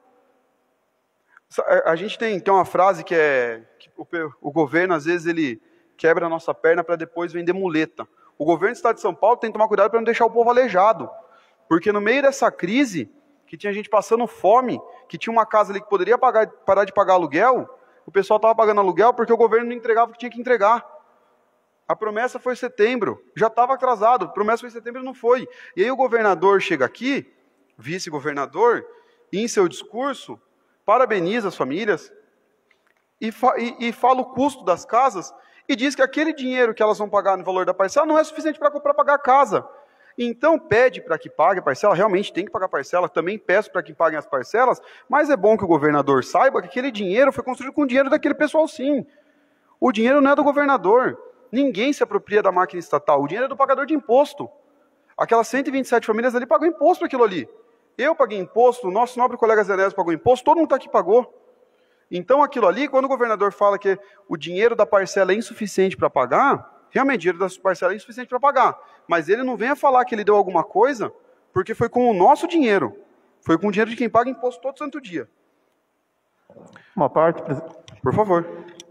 A gente tem uma frase que o governo, às vezes, ele quebra a nossa perna para depois vender muleta. O governo do Estado de São Paulo tem que tomar cuidado para não deixar o povo aleijado. Porque no meio dessa crise, que tinha gente passando fome, que tinha uma casa ali que poderia parar de pagar aluguel, o pessoal estava pagando aluguel porque o governo não entregava o que tinha que entregar. A promessa foi setembro, já estava atrasado, a promessa foi setembro e não foi. E aí o governador chega aqui, vice-governador, e em seu discurso, parabeniza as famílias e fala o custo das casas e diz que aquele dinheiro que elas vão pagar no valor da parcela não é suficiente para pagar a casa. Então pede para que pague a parcela, realmente tem que pagar a parcela, também peço para que paguem as parcelas, mas é bom que o governador saiba que aquele dinheiro foi construído com o dinheiro daquele pessoal sim. O dinheiro não é do governador, ninguém se apropria da máquina estatal, o dinheiro é do pagador de imposto. Aquelas 127 famílias ali pagam imposto para aquilo ali. Eu paguei imposto, o nosso nobre colega Zé Nésio pagou imposto, todo mundo está aqui pagou. Então, aquilo ali, quando o governador fala que o dinheiro da parcela é insuficiente para pagar, realmente, o dinheiro da parcela é insuficiente para pagar. Mas ele não venha falar que ele deu alguma coisa, porque foi com o nosso dinheiro. Foi com o dinheiro de quem paga imposto todo santo dia. Uma parte, Por favor.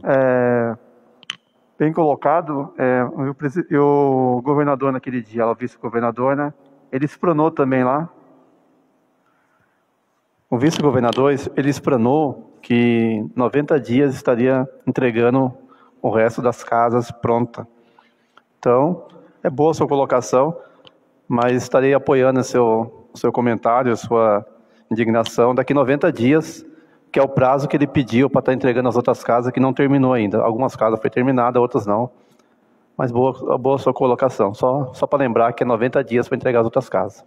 bem colocado, o governador naquele dia, o vice-governador, né? Ele explanou também lá. O vice-governador, ele explanou que 90 dias estaria entregando o resto das casas pronta. Então, é boa a sua colocação, mas estarei apoiando o seu comentário, a sua indignação. Daqui 90 dias, que é o prazo que ele pediu para estar entregando as outras casas, que não terminou ainda. Algumas casas foi terminada, outras não. Mas boa a sua colocação. Só para lembrar que é 90 dias para entregar as outras casas.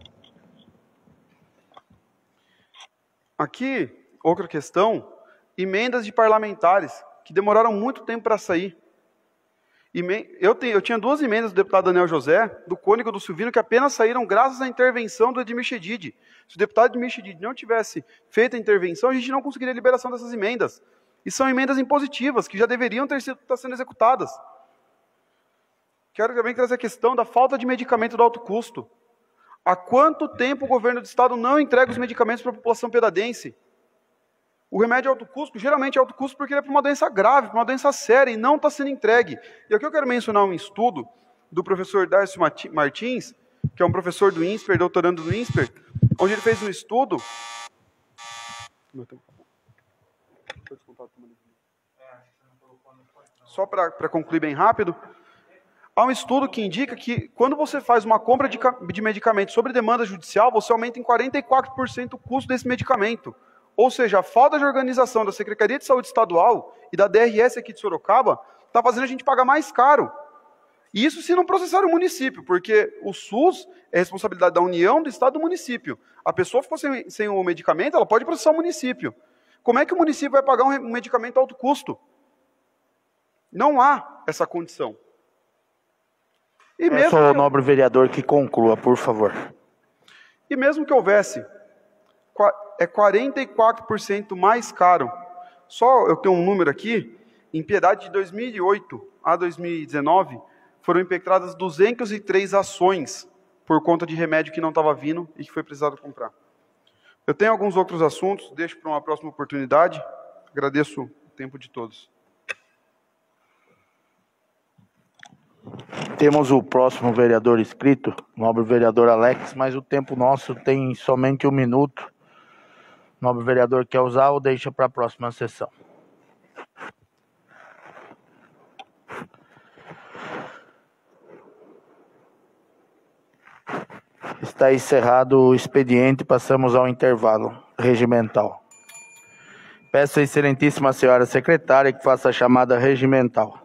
Aqui, outra questão, emendas de parlamentares, que demoraram muito tempo para sair. Eu tinha 2 emendas do deputado Daniel José, do Cônigo do Silvino, que apenas saíram graças à intervenção do Edmir Chedid. Se o deputado Edmir Chedid não tivesse feito a intervenção, a gente não conseguiria a liberação dessas emendas. E são emendas impositivas, que já deveriam estar sendo executadas. Quero também trazer a questão da falta de medicamento do alto custo. Há quanto tempo o governo do estado não entrega os medicamentos para a população pedadense? O remédio é alto custo, geralmente é alto custo porque ele é para uma doença grave, para uma doença séria, e não está sendo entregue. E aqui eu quero mencionar um estudo do professor Darcio Martins, que é um professor do INSPER, doutorando do INSPER, onde ele fez um estudo... Só para concluir bem rápido, há um estudo que indica que quando você faz uma compra de medicamento sobre demanda judicial, você aumenta em 44% o custo desse medicamento. Ou seja, a falta de organização da Secretaria de Saúde Estadual e da DRS aqui de Sorocaba está fazendo a gente pagar mais caro. E isso se não processar o município, porque o SUS é responsabilidade da União, do Estado e do município. A pessoa ficou sem o medicamento, ela pode processar o município. Como é que o município vai pagar um medicamento a alto custo? Não há essa condição. E Peço ao nobre vereador que conclua, por favor. E mesmo que houvesse, é 44% mais caro. Só eu tenho um número aqui, em Piedade de 2008 a 2019, foram impetradas 203 ações por conta de remédio que não estava vindo e que foi precisado comprar. Eu tenho alguns outros assuntos, deixo para uma próxima oportunidade. Agradeço o tempo de todos. Temos o próximo vereador inscrito, nobre vereador Alex, mas o tempo nosso tem somente 1 minuto. Nobre vereador quer usar ou deixa para a próxima sessão? Está encerrado o expediente, passamos ao intervalo regimental. Peço à excelentíssima senhora secretária que faça a chamada regimental.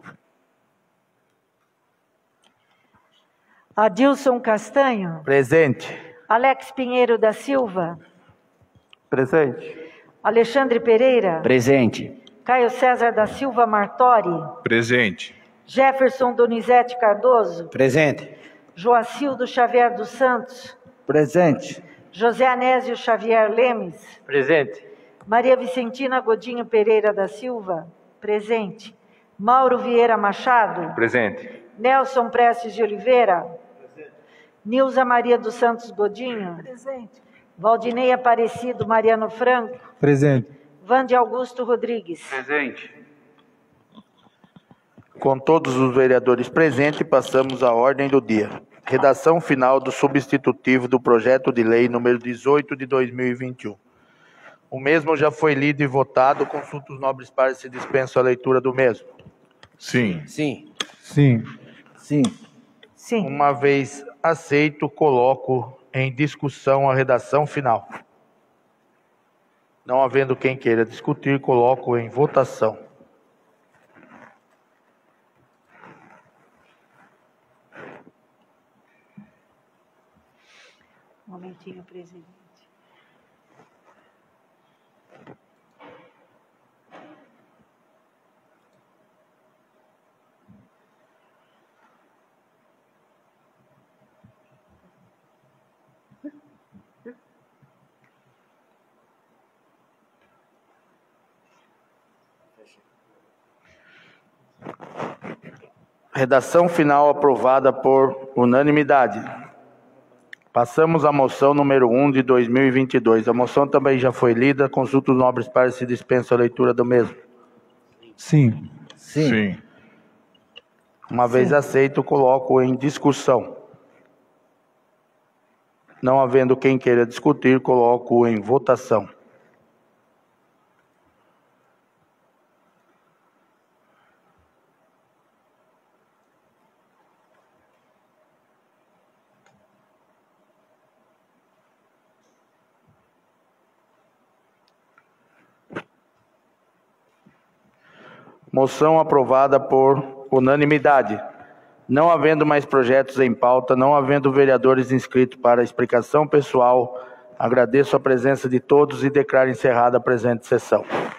Adilson Castanho. Presente. Alex Pinheiro da Silva. Presente. Alexandre Pereira. Presente. Caio César da Silva Martori. Presente. Jefferson Donizete Cardoso. Presente. Joacildo Xavier dos Santos. Presente. José Anésio Xavier Lemes. Presente. Maria Vicentina Godinho Pereira da Silva. Presente. Mauro Vieira Machado. Presente. Nelson Prestes de Oliveira. Presente. Nilza Maria dos Santos Godinho. Presente. Valdinei Aparecido Mariano Franco. Presente. Vande Augusto Rodrigues. Presente. Com todos os vereadores presentes, passamos à ordem do dia. Redação final do substitutivo do projeto de lei número 18 de 2021. O mesmo já foi lido e votado. Consulto os nobres pares se dispenso a leitura do mesmo. Sim. Sim. Sim. Sim. Sim. Uma vez aceito, coloco em discussão a redação final. Não havendo quem queira discutir, coloco em votação. Um momentinho, presidente. Redação final aprovada por unanimidade. Passamos à moção número 1 de 2022. A moção também já foi lida. Consulta os nobres pares se dispensa a leitura do mesmo. Sim. Sim. Uma vez aceito, coloco em discussão. Não havendo quem queira discutir, coloco em votação. Moção aprovada por unanimidade. Não havendo mais projetos em pauta, não havendo vereadores inscritos para explicação pessoal, agradeço a presença de todos e declaro encerrada a presente sessão.